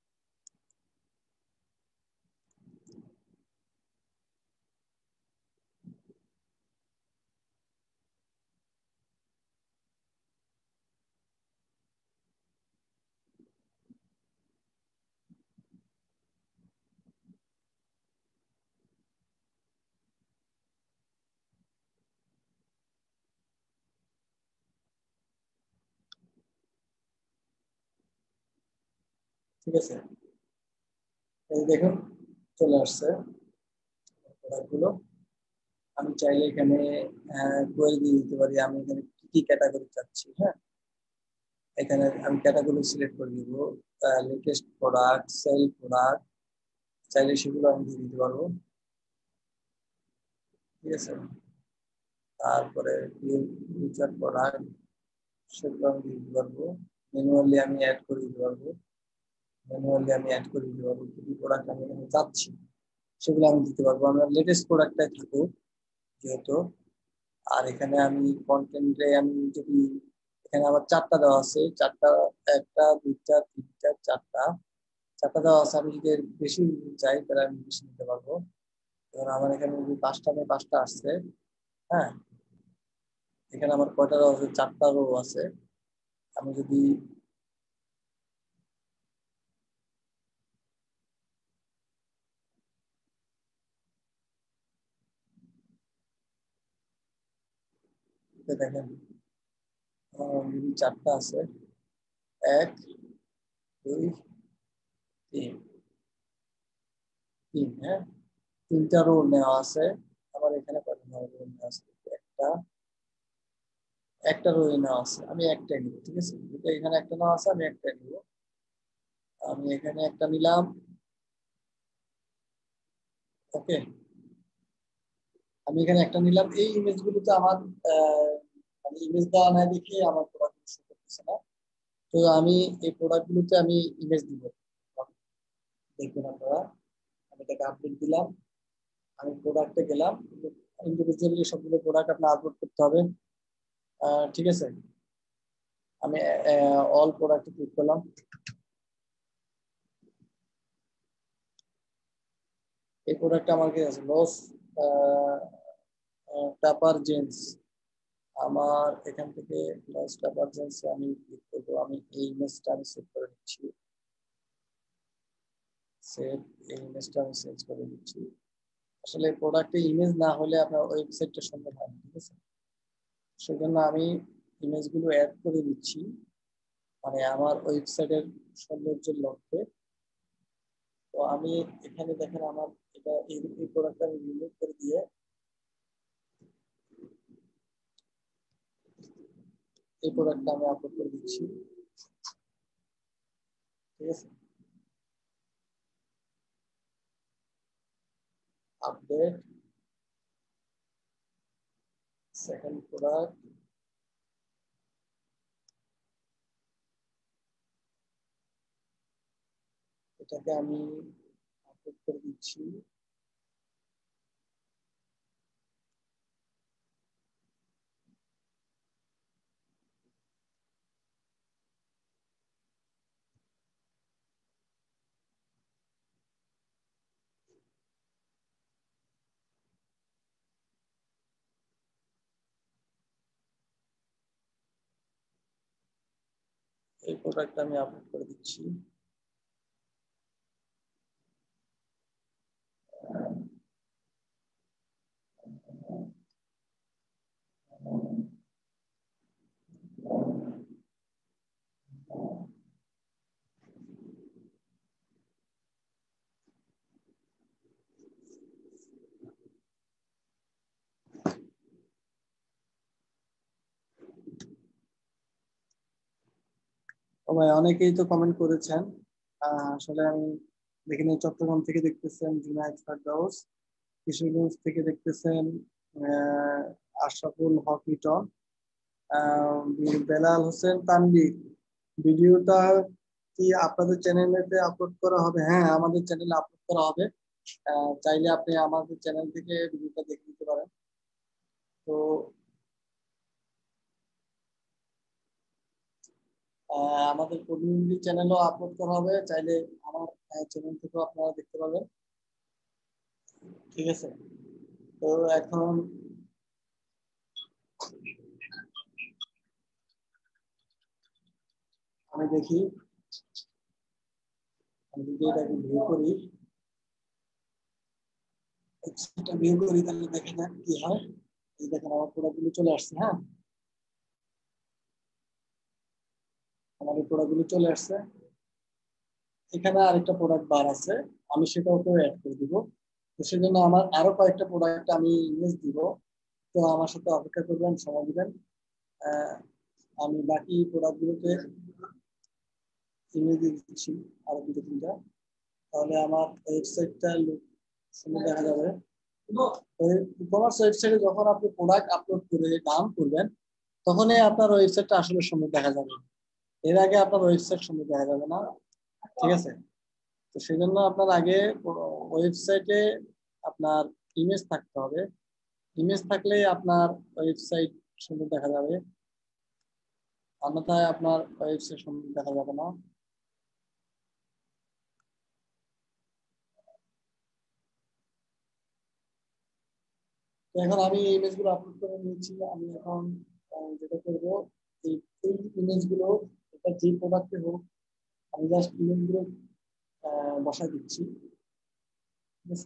Speaker 1: ঠিক আছে, এই দেখুন চলে আসছে প্রোডাক্ট গুলো। আমি চাইলে এখানে কোয়েরি দিয়ে দিতে পারি আমি এখানে কি কি ক্যাটাগরি চাচ্ছি। হ্যাঁ, এখানে আমি ক্যাটাগরি সিলেক্ট করে দিব, লেটেস্ট প্রোডাক্ট, সেল প্রোডাক্ট, চাইলে সেগুলো আমি দিয়ে দিতে পারবো। ঠিক আছে, তারপরে ফিউচার প্রোডাক্ট, সেগুলো আমি দিয়ে দিতে পারবো। ম্যানুয়ালি আমি অ্যাড করে দিতে পারবো, ম্যানুয়ালি আমি অ্যাড করে দিতে পারবো কি কি প্রোডাক্ট আমি এখানে চাচ্ছি সেগুলো আমি দিতে পারবো। আমার লেটেস্ট প্রোডাক্টটাই থাকুক যেহেতু। আর এখানে আমি কন্টেন্টে আমি যদি, এখানে আমার চারটা দেওয়া আছে, চারটা, একটা দুইটা তিনটা চারটা, চারটা দেওয়া আছে। আমি যদি এর বেশি চাই তাহলে আমি বেশি নিতে পারবো। এবার আমার এখানে যদি পাঁচটা নেই, পাঁচটা আসছে। হ্যাঁ, এখানে আমার কয়টা রো আছে? চারটা রো আছে। আমি যদি দেখেন, আমার যদি চারটা আছে, এক দুই তিন, তিন, হ্যাঁ, তিনটা রো নেওয়া আছে। আমার এখানে কয়টা রো নেওয়া আছে? একটা, একটা রো নেওয়া আছে, আমি একটাই নিব। ঠিক আছে, যেটা এখানে একটা নেওয়া আছে আমি একটাই নিব। আমি এখানে একটা নিলাম। ওকে, আমি এখানে একটা নিলাম। এই ইমেজ গুলোতে আমার আহ, মানে ইমেজ দেওয়া নাই দেখে আমার প্রোডাক্ট শো করতেছে না। তো আমি এই প্রোডাক্ট গুলোতে আমি ইমেজ দিব। দেখবেন আপনারা, আমি এটাকে আপডেট দিলাম, আমি প্রোডাক্টে গেলাম, ইন্ডিভিজুয়ালি সবগুলো প্রোডাক্ট আপনার আপলোড করতে হবে। আহ, ঠিক আছে, আমি অল প্রোডাক্টে ক্লিক করলাম। এই প্রোডাক্ট আমার কি আছে? Loose taper jeans. আমার এখান থেকে লস টাপার জেন্স আমি ক্লিক করবো। আমি এই ইমেজটা আমি সেভ করে নিচ্ছি। সেভ, এই ইমেজটা আমি সেভ করে নিচ্ছি। আসলে প্রোডাক্টে ইমেজ না হলে আপনার ওয়েবসাইটটা সুন্দর হয় না। ঠিক আছে, সেজন্য আমি ইমেজগুলো অ্যাড করে দিচ্ছি, মানে আমার ওয়েবসাইটের সৌন্দর্যের লক্ষ্যে। তো আমি এখানে দেখেন আমার এটা এই প্রোডাক্টটা আমি রিমুভ করে দিয়ে এই প্রোডাক্টটা আমি আপলোড করে দিচ্ছি। ঠিক আছে, আপডেট, সেকেন্ড প্রোডাক্ট, এটাকে আমি আপলোড করে দিচ্ছি। এই প্রোডাক্টটা আমি আপলোড করে দিচ্ছি। ও ভাই, অনেকেই তো কমেন্ট করেছেন। আহ, আসলে আমি দেখি নাই, চট্টগ্রাম থেকে দেখতেছেন জুনায়েদ ফারদাউস, কিশোরগঞ্জ থেকে দেখতেছেন আহ, আশরাফুল হক লিটন, আহ, বেলাল হোসেন তানভীর, ভিডিওটা কি আপনাদের চ্যানেলেতে আপলোড করা হবে? হ্যাঁ, আমাদের চ্যানেলে আপলোড করা হবে। আহ, চাইলে আপনি আমাদের চ্যানেল থেকে ভিডিওটা দেখে নিতে পারেন। তো আহ, আমাদের কমিউনিটি চ্যানেলও আপলোড করা হবে, চাইলে আমার চ্যানেল থেকেও আপনারা দেখতে পাবেন। ঠিক আছে। তো এখন আমি দেখি, আমি যদি এটাকে ভিউ করি, এটা ভিউ করি, তাহলে দেখা যাক কি হয়। এই দেখেন আমার প্রোডাক্টগুলো চলে আসছে। হ্যাঁ, আমার এই প্রোডাক্টগুলো চলে আসছে। এখানে আরেকটা প্রোডাক্ট বার আছে, আমি সেটাকেও অ্যাড করে দিব। তো সেজন্য আমার আরো কয়েকটা প্রোডাক্ট আমি ইমেজ দিব। তো আমার সাথে অপেক্ষা করবেন, সময় দিবেন। আহ, আমি বাকি প্রোডাক্ট গুলোকে ইমেজ দিয়ে দিচ্ছি, আরো দুটো তিনটা। তাহলে আমার ওয়েবসাইটটা সুন্দর দেখা যাবে। ই কমার্স ওয়েবসাইটে যখন আপনি প্রোডাক্ট আপলোড করে দাম করবেন, তখনই আপনার ওয়েবসাইটটা আসলে সুন্দর দেখা যাবে। এর আগে আপনার ওয়েবসাইট সুন্দর দেখা যাবে না। ঠিক আছে। তো সেই জন্য আপনার আগে ওয়েবসাইটে আপনার ইমেজ থাকতে হবে। ইমেজ থাকলে আপনার ওয়েবসাইট সুন্দর দেখা যাবে, অন্যথায় আপনার ওয়েবসাইট সুন্দর দেখা যাবে না। তো এখন আমি এই ইমেজগুলো আপলোড করে নিয়েছি। আমি এখন আহ, যেটা করবো, এই এই ইমেজগুলো, এটা যে প্রোডাক্টে হোক, আমি জাস্ট ইমেজগুলো বসাই দিচ্ছি। ঠিক আছে।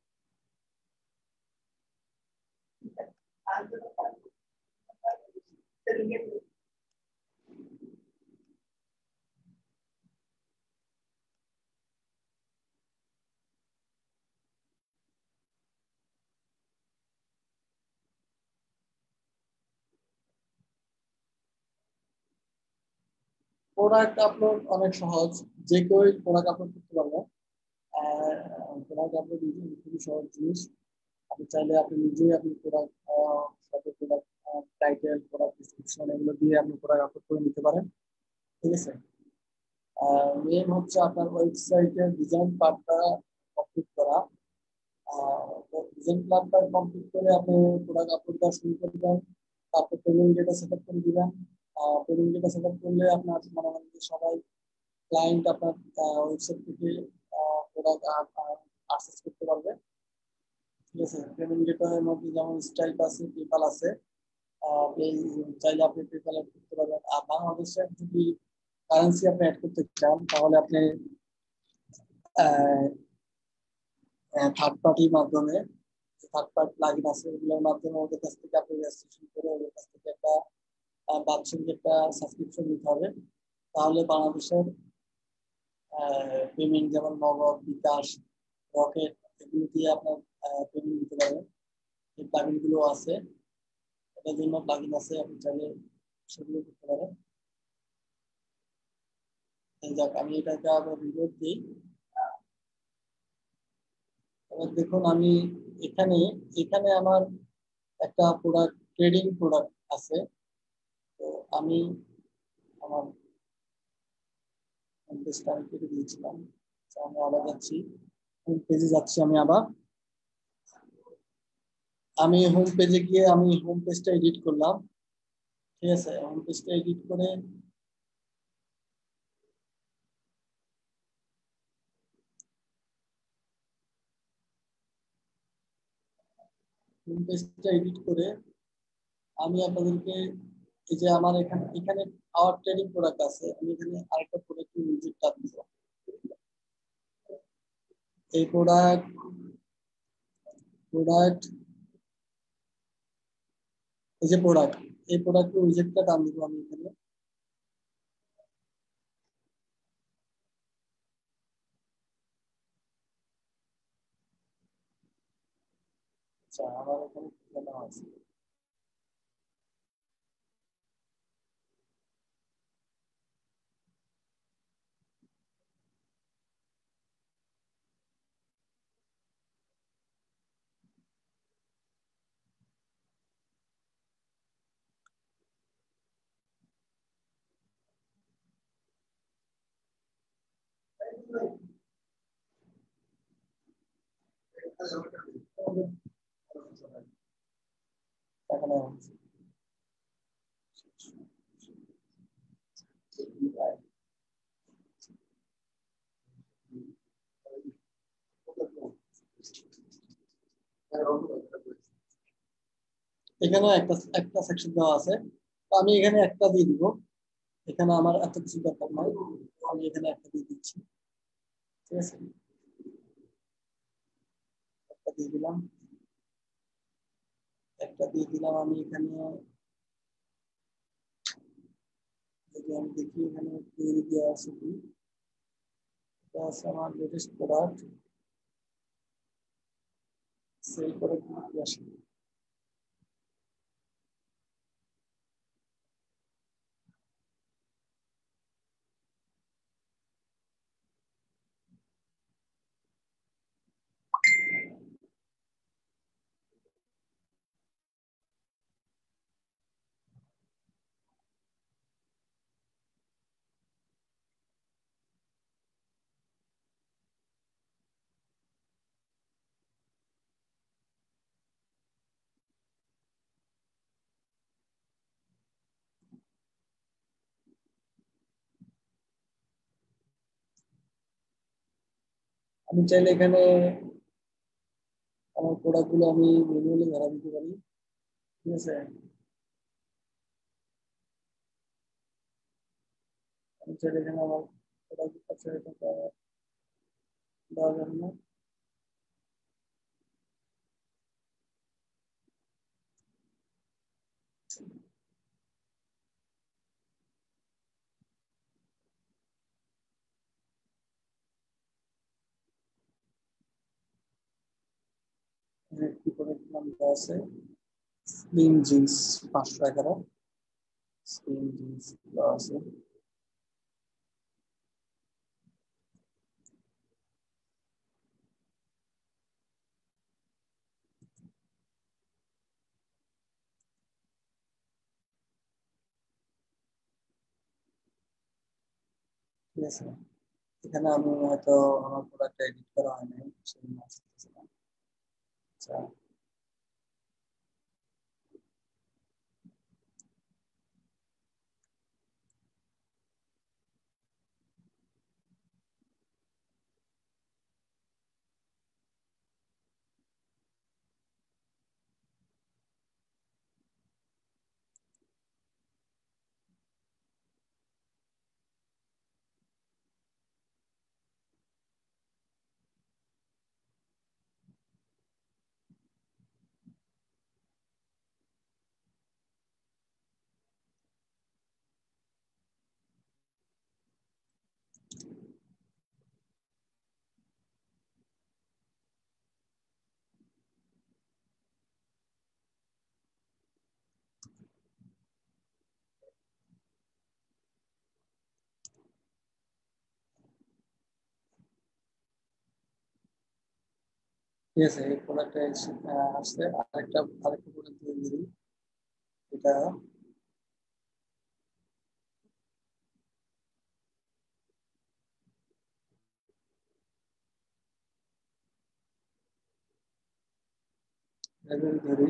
Speaker 1: প্রোডাক্ট আপলোড অনেক সহজ, যে কেউ প্রোডাক্ট আপলোড করতে পারবে। প্রোডাক্ট আপলোড খুবই সহজ জিনিস। আপনি চাইলে আপনি নিজেই আপনি প্রোডাক্ট সাথে প্রোডাক্ট টাইটেল, প্রোডাক্ট ডিসক্রিপশন এগুলো দিয়ে আপনি প্রোডাক্ট আপলোড করে নিতে পারেন। ঠিক আছে। মেন হচ্ছে আপনার ওয়েবসাইটের ডিজাইন পার্টটা কমপ্লিট করা। ডিজাইন পার্টটা কমপ্লিট করে আপনি প্রোডাক্ট আপলোড করা শুরু করবেন। তারপর পেমেন্ট ডেটা সেট আপ করে দিবেন। পেমেন্ট ডেটা সেট আপ করলে আপনার মনে করেন যে সবাই ক্লায়েন্ট আপনার ওয়েবসাইট থেকে প্রোডাক্ট অ্যাক্সেস করতে পারবে। ঠিক আছে। পেমেন্ট গেটওয়ের মধ্যে যেমন স্ট্রাইপ আছে, পেপাল আছে। আহ, এই চাইলে আপনি পেপাল অ্যাড করতে পারবেন। আর বাংলাদেশের যদি কারেন্সি আপনি অ্যাড করতে চান, তাহলে আপনি থার্ড পার্টির মাধ্যমে, থার্ড পার্টি প্লাগইন আছে, ওগুলোর মাধ্যমে ওদের কাছ থেকে আপনি রেজিস্ট্রেশন করে ওদের কাছ থেকে একটা আহ, বাৎসরিক একটা সাবস্ক্রিপশন নিতে হবে। তাহলে বাংলাদেশের পেমেন্ট যেমন নগদ, বিকাশ, রকেট, এগুলো দিয়ে আপনার পেমেন্ট নিতে পারবেন। এই প্লাগইন গুলো আছে, এটার জন্য প্লাগইন আছে, আপনি চাইলে সেগুলো করতে পারেন। এই যাক, আমি এটাকে আবার রিলোড দিই। এবার দেখুন, আমি এখানে এখানে আমার একটা প্রোডাক্ট, ট্রেডিং প্রোডাক্ট আছে। তো আমি আমার হোম পেজটা আমি কেটে দিয়েছিলাম। তো আমি আবার যাচ্ছি, হোম পেজে যাচ্ছি আমি আবার। আমি হোম পেজে গিয়ে আমি হোম পেজটা এডিট করলাম। ঠিক আছে। হোম পেজটা এডিট করে হোম পেজটা এডিট করে আমি আপনাদেরকে, এই যে আমার এখানে এখানে আওয়ার ট্রেডিং প্রোডাক্ট আছে, আমি এখানে আরেকটা প্রোডাক্ট ভিজিট টাচ দিব। এই প্রোডাক্ট প্রোডাক্ট এই যে প্রোডাক্ট, এই প্রোডাক্ট উইজেটটা টান দিব আমি এখানে। আচ্ছা, আমার এখানে কেনা আছে। এখানে একটা একটা সেকশন দেওয়া আছে, তো আমি এখানে একটা দিয়ে দিব। এখানে আমার এত কিছু দরকার নাই, আমি এখানে একটা দিয়ে দিচ্ছি। ঠিক আছে, একটা দিয়ে দিলাম, একটা দিয়ে দিলাম আমি এখানে। যদি আমি দেখি এখানে তৈরি দেওয়া আছে কি, এটা আছে আমার লেটেস্ট প্রোডাক্ট, সেল করে কি আসে। আমি চাইলে এখানে আমার প্রোডাক্ট গুলো আমি ম্যানুয়ালি ধরা দিতে পারি। ঠিক আছে, আমি চাইলে এখানে আমার প্রোডাক্ট দেওয়া যাবে না। একটি প্রোডাক্ট নাম দেওয়া আছে স্লিম জিন্স, পাঁচশো এগারো। স্লিম জিন্স দেওয়া আছে। ঠিক আছে, এখানে আমি হয়তো আমার প্রোডাক্ট এডিট করা হয় নাই, সেই জন্য আসতেছে না। আচ্ছা, ঠিক আছে, এই প্রোডাক্টটা আসছে। আরেকটা আরেকটা প্রোডাক্ট দিয়ে দিই, এটা লেভেল ধরি।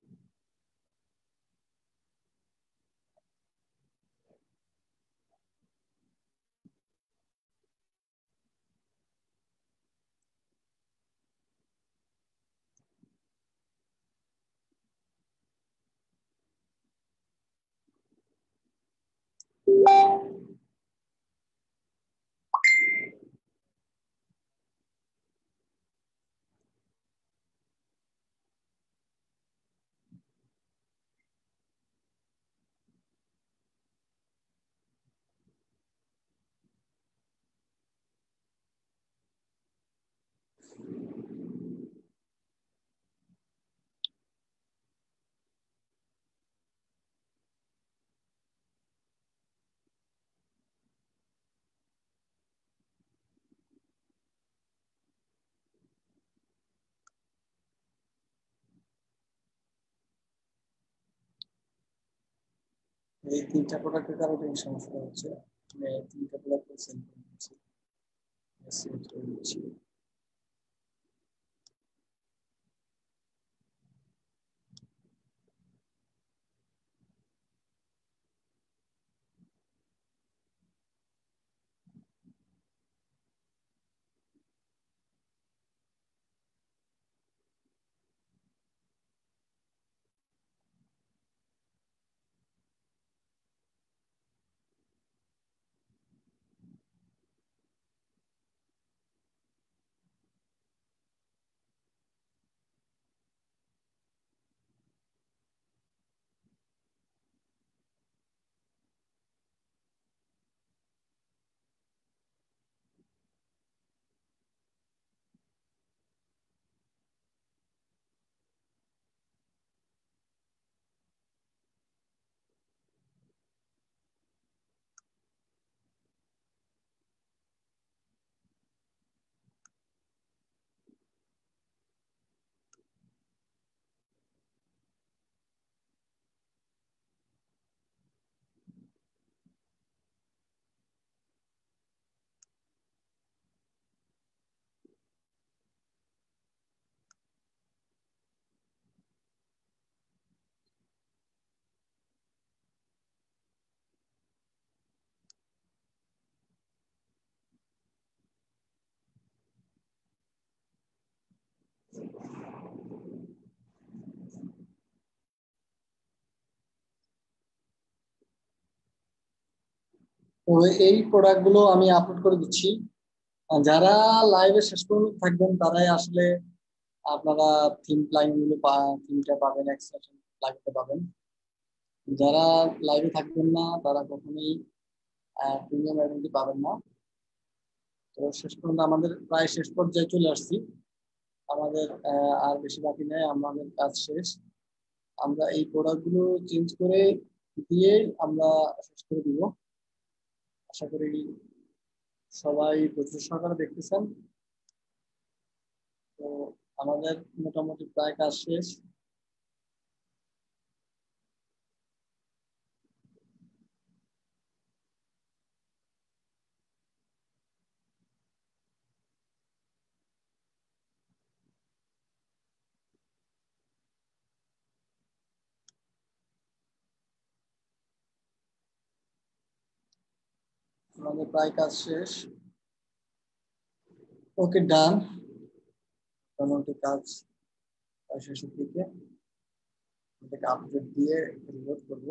Speaker 1: এই তিনটা প্রোডাক্টের কারণে এই সমস্যা হচ্ছে। আমি এই তিনটা প্রোডাক্ট সেল করছি। সেট করে দিচ্ছি। তো এই প্রোডাক্ট গুলো আমি আপলোড করে দিচ্ছি। যারা লাইভে শেষ পর্যন্ত থাকবেন তারাই আসলে আপনারা থিম লাইন গুলো থিমটা পাবেন, এক্সট্রাকশন লাইনটা পাবেন। যারা লাইভে থাকবেন না তারা কখনোই প্রিমিয়াম আইডেন্টি পাবেন না। তো শেষ পর্যন্ত আমাদের প্রায় শেষ পর্যায়ে চলে আসছি, আমাদের আর বেশি বাকি নেই, আমাদের কাজ শেষ। আমরা এই প্রোডাক্ট গুলো চেঞ্জ করে দিয়ে আমরা শেষ করে দিব। আশা করি সবাই ধৈর্য সহকারে দেখতেছেন। তো আমাদের মোটামুটি প্রায় কাজ শেষ। আমাদের প্রায় কাজ শেষ। ওকে, ডান। মোটামুটি কাজ শেষের দিকে। এটাকে আপডেট দিয়ে রিলোড করব।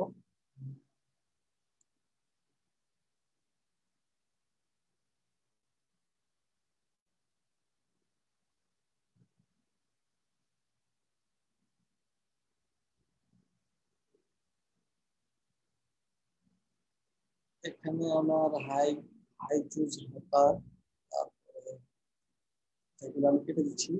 Speaker 1: এখানে আমার হাই হাই চুজ হতার, তারপরে এগুলো আমি কেটে দিচ্ছি।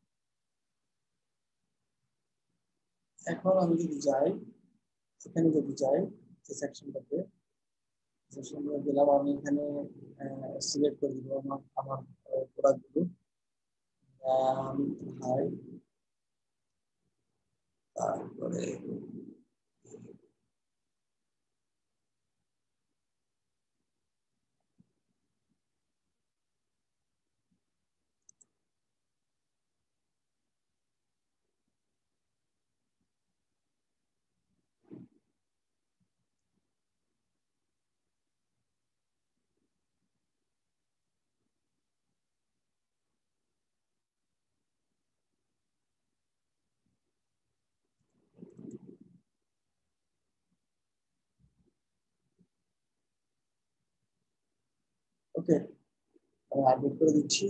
Speaker 1: এখন আমি যদি যাই, এখানে যদি যাই এই সেকশনটাতে, সেকশনটা গেলাম, আমি এখানে সিলেক্ট করে দিব আমার আমার প্রোডাক্টগুলো। আমি হাই, তারপরে ওকে, আমি আপডেট করে দিচ্ছি।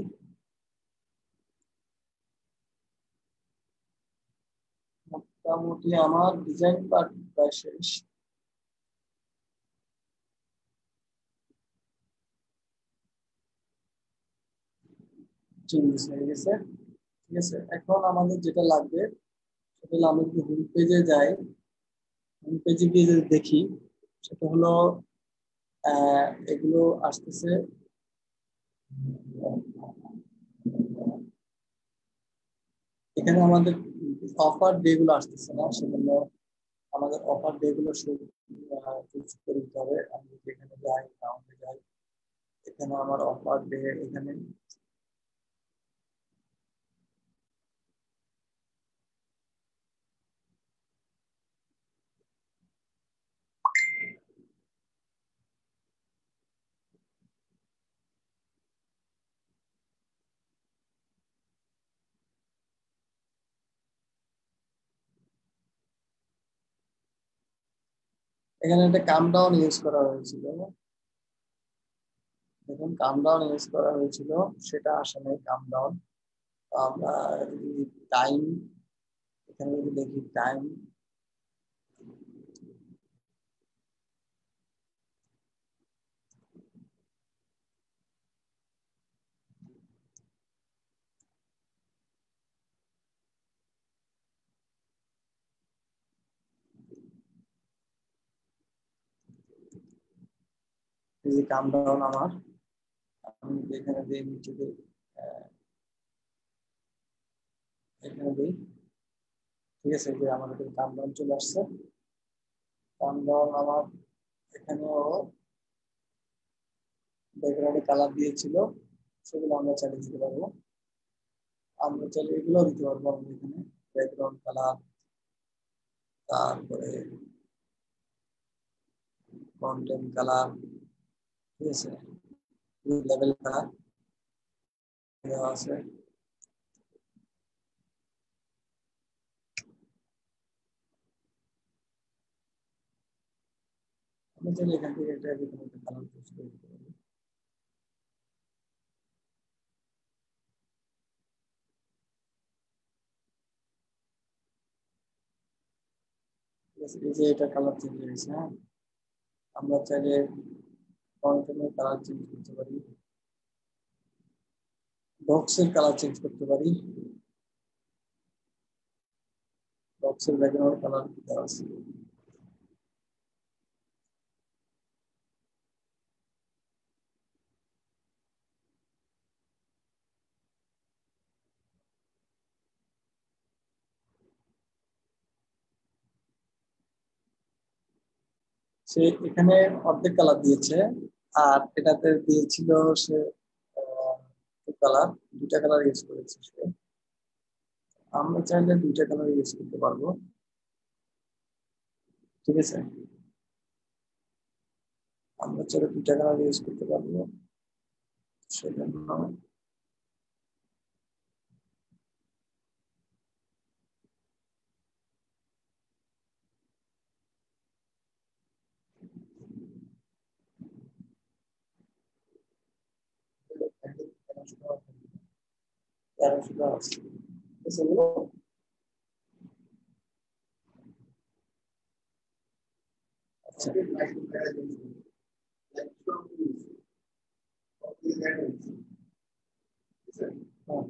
Speaker 1: মোটামুটি আমার ডিজাইন পার্ট প্রায় শেষ। চেঞ্জ হয়ে গেছে, ঠিক আছে। এখন আমাদের যেটা লাগবে সেটা হলো, আমি যদি হোম পেজে যাই, হোম পেজে গিয়ে যদি দেখি, সেটা হলো আহ এগুলো আসতেছে, এখানে আমাদের অফার ডে গুলো আসতেছে না, সেজন্য আমাদের অফার ডে গুলো শুরু করে দিতে হবে। আমি যদি এখানে যাই, অ্যাকাউন্টে যাই, এখানে আমার অফার ডে এখানে এখানে একটা কাম ডাউন ইউজ করা হয়েছিল। দেখুন কাম ডাউন ইউজ করা হয়েছিল, সেটা আসলে কাম ডাউন। আমরা টাইম, এখানে যদি দেখি টাইম, এই যে কাম ডাউন আমার, আমি এখানে দিই নিচে দিই, আহ, এখানে দিই, ঠিক আছে, যে আমার এখানে কাম ডাউন চলে আসছে। কাম ডাউন আমার এখানেও ব্যাকগ্রাউন্ডে কালার দিয়েছিল, সেগুলো আমরা চালিয়ে দিতে পারবো। আমরা চাইলে এগুলো দিতে পারবো, আমরা এখানে ব্যাকগ্রাউন্ড কালার, তারপরে কন্টেন্ট কালার, ঠিক আছে, লেভেল কালার দেওয়া আছে। আমরা চাইলে এখান থেকে একটা কালার চুজ করে দিতে পারবো। এই যে এটা কালার চেঞ্জ হয়েছে, হ্যাঁ, আমরা চাইলে কন্টেন্টের কালার চেঞ্জ করতে পারি, বক্সের কালার চেঞ্জ করতে পারি, বক্সের ব্যাকগ্রাউন্ড কালার দেওয়া আছে। সে এখানে অর্ধেক কালার দিয়েছে, আর এটাতে দিয়েছিল সে কালার, দুটা কালার ইউজ করেছে সে। আমরা চাইলে দুইটা কালার ইউজ করতে পারবো, ঠিক আছে, আমরা চাইলে দুইটা কালার ইউজ করতে পারবো। সেজন্য তেরোশো টাকা আছে, ঠিক আছে, আচ্ছা, হ্যাঁ,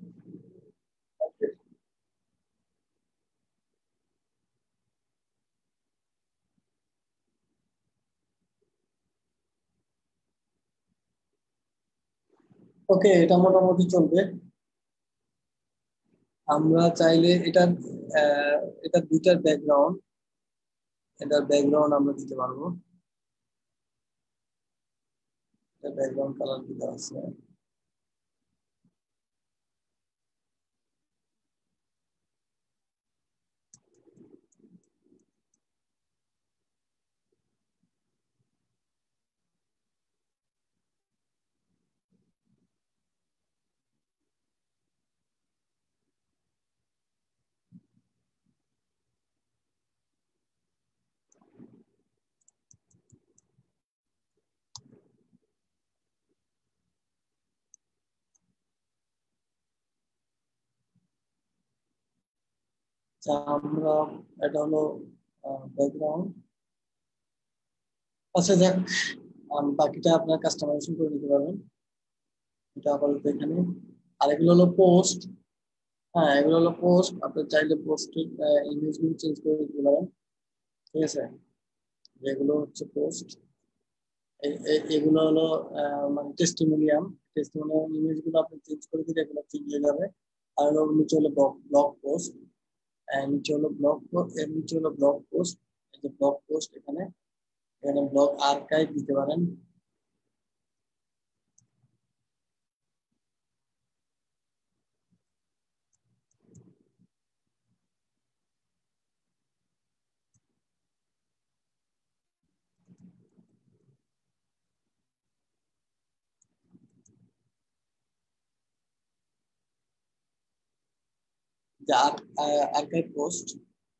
Speaker 1: ওকে, এটা মোটামুটি চলবে। আমরা চাইলে এটা এটা দুইটার ব্যাকগ্রাউন্ড, এটার ব্যাকগ্রাউন্ড আমরা দিতে পারবো, এটা ব্যাকগ্রাউন্ড কালার দিতে আছে। আচ্ছা, আমরা এটা হলো ব্যাকগ্রাউন্ড। আচ্ছা যাক, আম, বাকিটা আপনার কাস্টমাইজেশন করে নিতে পারবেন, এটা আপাতত এখানে। আর এগুলো হলো পোস্ট, হ্যাঁ এগুলো হলো পোস্ট, আপনি চাইলে পোস্টের ইমেজগুলো চেঞ্জ করে দিতে পারেন, ঠিক আছে, যেগুলো হচ্ছে পোস্ট, এগুলো হলো আহ, মানে টেস্টিমোনিয়াম, টেস্টিমোনিয়াম ইমেজগুলো আপনি চেঞ্জ করে দিলে এগুলো ঠিক হয়ে যাবে। আর হলো নিচে হলো ব্লগ পোস্ট, নিচে হলো ব্লগ পোস্ট, এর নিচে হলো ব্লগ পোস্ট, এই যে ব্লগ পোস্ট, এখানে এখানে ব্লগ আর্কাইভ দিতে পারেন, যে আর্কাইভ পোস্ট,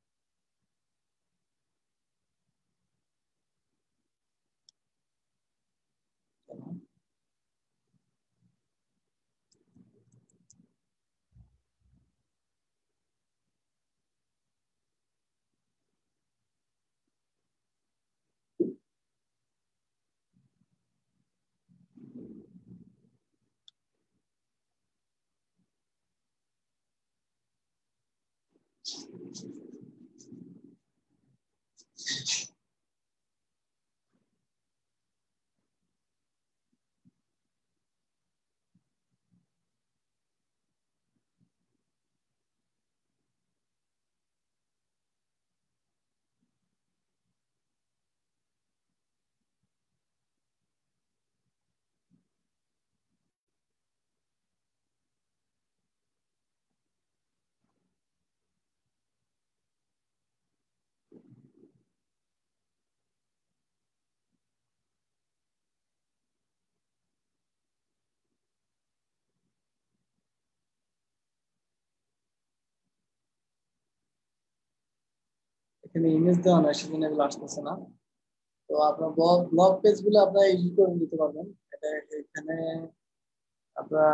Speaker 1: এখানে ইমেজ দেওয়া নাই সেজন্য এগুলো আসতেছে না। তো আপনার ব্লগ ব্লগ পেজ গুলো আপনারা এডিট করে নিতে পারবেন। এটা এখানে আপনারা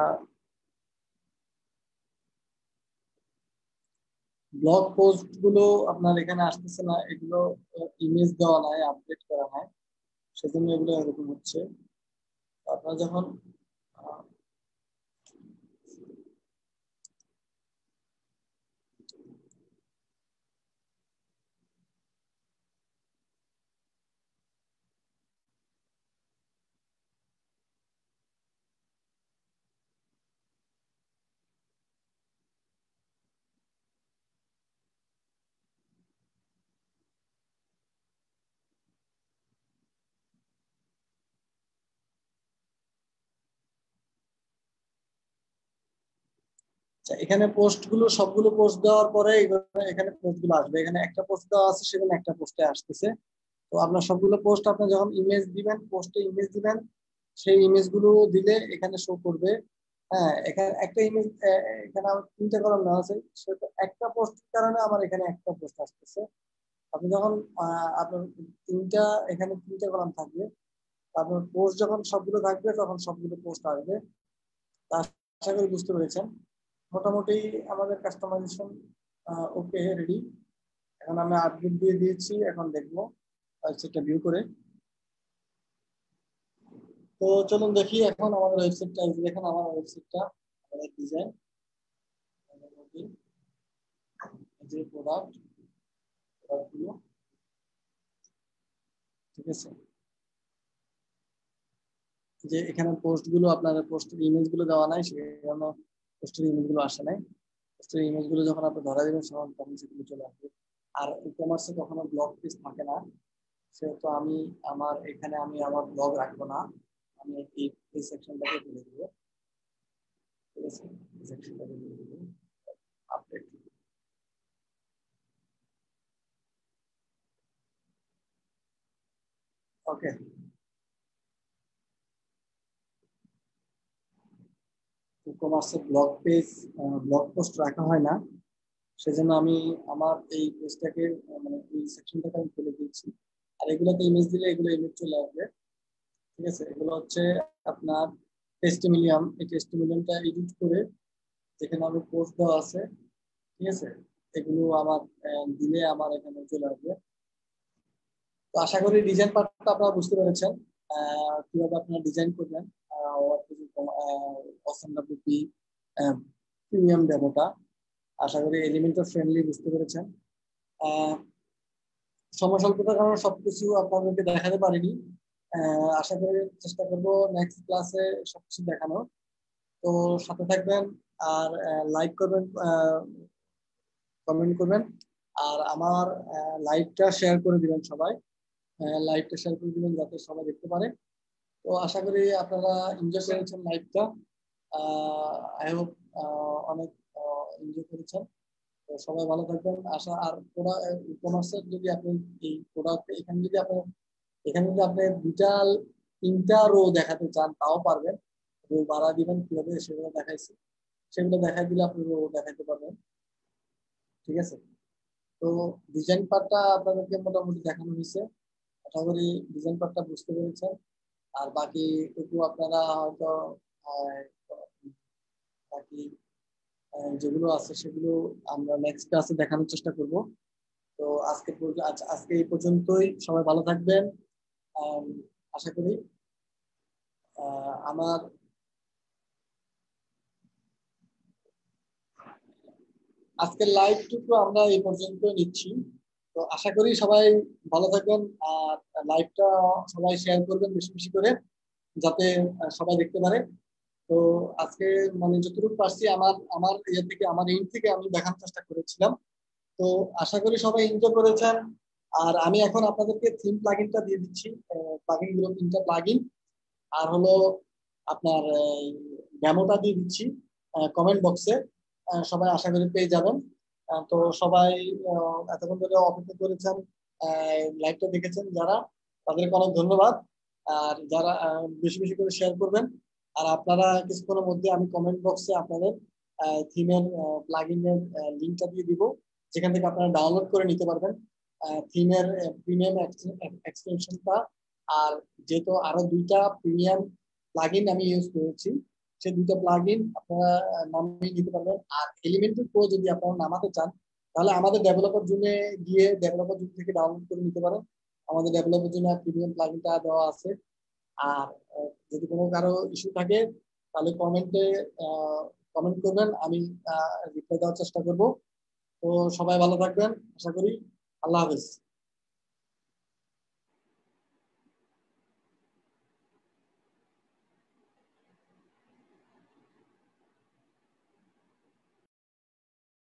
Speaker 1: ব্লগ পোস্ট গুলো আপনার এখানে আসতেছে না, এগুলো ইমেজ দেওয়া নাই, আপডেট করা নাই, সেজন্য এগুলো এরকম হচ্ছে। আপনারা যখন আহ, আচ্ছা, এখানে পোস্ট গুলো সবগুলো পোস্ট দেওয়ার পরে এগুলো- এখানে পোস্ট গুলো আসবে। এখানে একটা পোস্ট দেওয়া আছে, সেখানে একটা পোস্টে আসতেছে। তো আপনার সবগুলো পোস্ট আপনি যখন ইমেজ দিবেন, পোস্টে ইমেজ দিবেন, সেই ইমেজ গুলো দিলে এখানে শো করবে। হ্যাঁ, এখানে একটা ইমেজ, এখানে আমার তিনটা কলাম দেওয়া আছে, সেটা একটা পোস্টের কারণে আমার এখানে একটা পোস্ট আসতেছে। আপনি যখন আহ, আপনার তিনটা, এখানে তিনটা কলাম থাকবে, আপনার পোস্ট যখন সবগুলো থাকবে তখন সবগুলো পোস্ট আসবে। তা আশা করি বুঝতে পেরেছেন। মোটামুটি আমাদের কাস্টমাইজেশন ওকে, রেডি। এখন আমি আপডেট দিয়ে দিয়েছি, এখন দেখবো ওয়েবসাইটটা ভিউ করে। তো চলুন দেখি এখন আমাদের ওয়েবসাইটটা, দেখেন আমার ওয়েবসাইটটা, আমাদের ডিজাইন, যে প্রোডাক্ট প্রোডাক্টগুলো, ঠিক আছে। যে এখানে পোস্ট গুলো, আপনার পোস্টের ইমেজ গুলো দেওয়া নাই, সেখানে পোস্টের ইমেজ গুলো আসে নাই। পোস্টের ইমেজ গুলো যখন আপনি ধরা দিবেন তখন তখন সেগুলো চলে আসবে। আর ই কমার্সে কখনো ব্লগ পেজ থাকে না, সেহেতু আমি আমার এখানে আমি আমার ব্লগ রাখবো না, আমি এই এই সেকশনটাকে তুলে দেবো, ঠিক আছে। এই সেকশনটাকে তুলে দেবো, আপডেট, ওকে। ই কমার্সে ব্লগ পেজ, ব্লগ পোস্ট রাখা হয় না, সেজন্য আমি আমার এই পেজটাকে, মানে এই সেকশনটাকে আমি তুলে দিয়েছি। আর এগুলোতে ইমেজ দিলে এগুলো ইমেজ চলে আসবে, ঠিক আছে। এগুলো হচ্ছে আপনার টেস্টিমিলিয়াম, এই টেস্টিমিলিয়ামটা এডিট করে যেখানে আমি পোস্ট দেওয়া আছে, ঠিক আছে, এগুলো আমার আহ, দিলে আমার এখানে চলে আসবে। তো আশা করি ডিজাইন পার্টটা আপনারা বুঝতে পেরেছেন, আহ, কিভাবে আপনারা ডিজাইন করবেন অসএমডব্লিউপি প্রিমিয়াম ডেমোটা। আশা করি এলিমেন্টর ফ্রেন্ডলি বুঝতে পেরেছেন। আহ, সময় স্বল্পতার কারণে সবকিছু আপনাদেরকে দেখাতে পারিনি। আহ, আশা করি চেষ্টা করব নেক্সট ক্লাসে সবকিছু দেখানো। তো সাথে থাকবেন, আর লাইক করবেন, কমেন্ট করবেন, আর আমার লাইভটা শেয়ার করে দিবেন সবাই, লাইভটা শেয়ার করে দিবেন যাতে সবাই দেখতে পারে। তো আশা করি আপনারা এনজয় করেছেন লাইভটা, আই হোপ অনেক এনজয় করেছেন। তো সবাই ভালো থাকবেন আশা। আর কমার্সের যদি আপনি এই প্রোডাক্ট, এখানে যদি আপনি এখানে যদি আপনি দুটা তিনটা রো দেখাতে চান তাও পারবেন, রো বাড়া দিবেন কিভাবে সেগুলো দেখাইছি, সেগুলো দেখাই দিলে আপনি রো দেখাতে পারবেন। ঠিক আছে। তো ডিজাইন পার্টটা আপনাদেরকে মোটামুটি দেখানো হয়েছে, আশা করি ডিজাইন পার্টটা বুঝতে পেরেছেন। আর বাকি একটু আপনারা হয়তো আহ, বাকি আহ, যেগুলো আছে সেগুলো আমরা নেক্সট ক্লাসে দেখানোর চেষ্টা করব। তো আজকে পর্য- আজ- আজকে এই পর্যন্তই, সবাই ভালো থাকবেন। আম, আশা করি আহ, আমার আজকের লাইভটুকু আমরা এই পর্যন্ত নিচ্ছি। তো আশা করি সবাই ভালো থাকবেন। আর লাইভটা সবাই শেয়ার করবেন বেশি বেশি করে, যাতে আহ, সবাই দেখতে পারে। তো আজকে মানে যতটুকু পারছি আমার আমার ইয়ে থেকে, আমার এন্ড থেকে আমি দেখানোর চেষ্টা করেছিলাম। তো আশা করি সবাই এনজয় করেছেন। আর আমি এখন আপনাদেরকে থিম প্লাগইনটা দিয়ে দিচ্ছি, প্লাগইন গুলো তিনটা প্লাগইন। আর হলো আপনার ডেমোটা দিয়ে দিচ্ছি কমেন্ট বক্সে, সবাই আশা করি পেয়ে যাবেন। আহ, তো সবাই আহ, এতক্ষণ ধরে অপেক্ষা করেছেন, লাইভটা দেখেছেন যারা, তাদেরকে অনেক ধন্যবাদ। আর যারা আহ, বেশি বেশি করে শেয়ার করবেন। আর আপনারা কিছুক্ষণের মধ্যে আমি কমেন্ট বক্সে আপনাদের থিমের প্লাগইনের লিঙ্কটা দিয়ে দিব, যেখান থেকে আপনারা ডাউনলোড করে নিতে পারবেন থিমের প্রিমিয়াম এক্সটেনশনটা। আর যেহেতু আরো দুইটা প্রিমিয়াম প্লাগইন আমি ইউজ করেছি, সেই দুইটা প্লাগইন আপনারা আহ, নামিয়ে নিতে পারবেন। আর এলিমেন্টর প্রো যদি আপনারা নামাতে চান, তাহলে আমাদের ডেভেলপার জন্য গিয়ে ডেভেলপার জন্য থেকে ডাউনলোড করে নিতে পারেন। আমাদের ডেভেলপার জন্য প্রিমিয়াম প্লাগইনটা দেওয়া আছে। আর আহ, যদি কোনো কারো ইস্যু থাকে, তাহলে কমেন্টে কমেন্ট করবেন, আমি রিপ্লাই দেওয়ার চেষ্টা করব। তো সবাই ভালো থাকবেন আশা করি। আল্লাহ হাফেজ।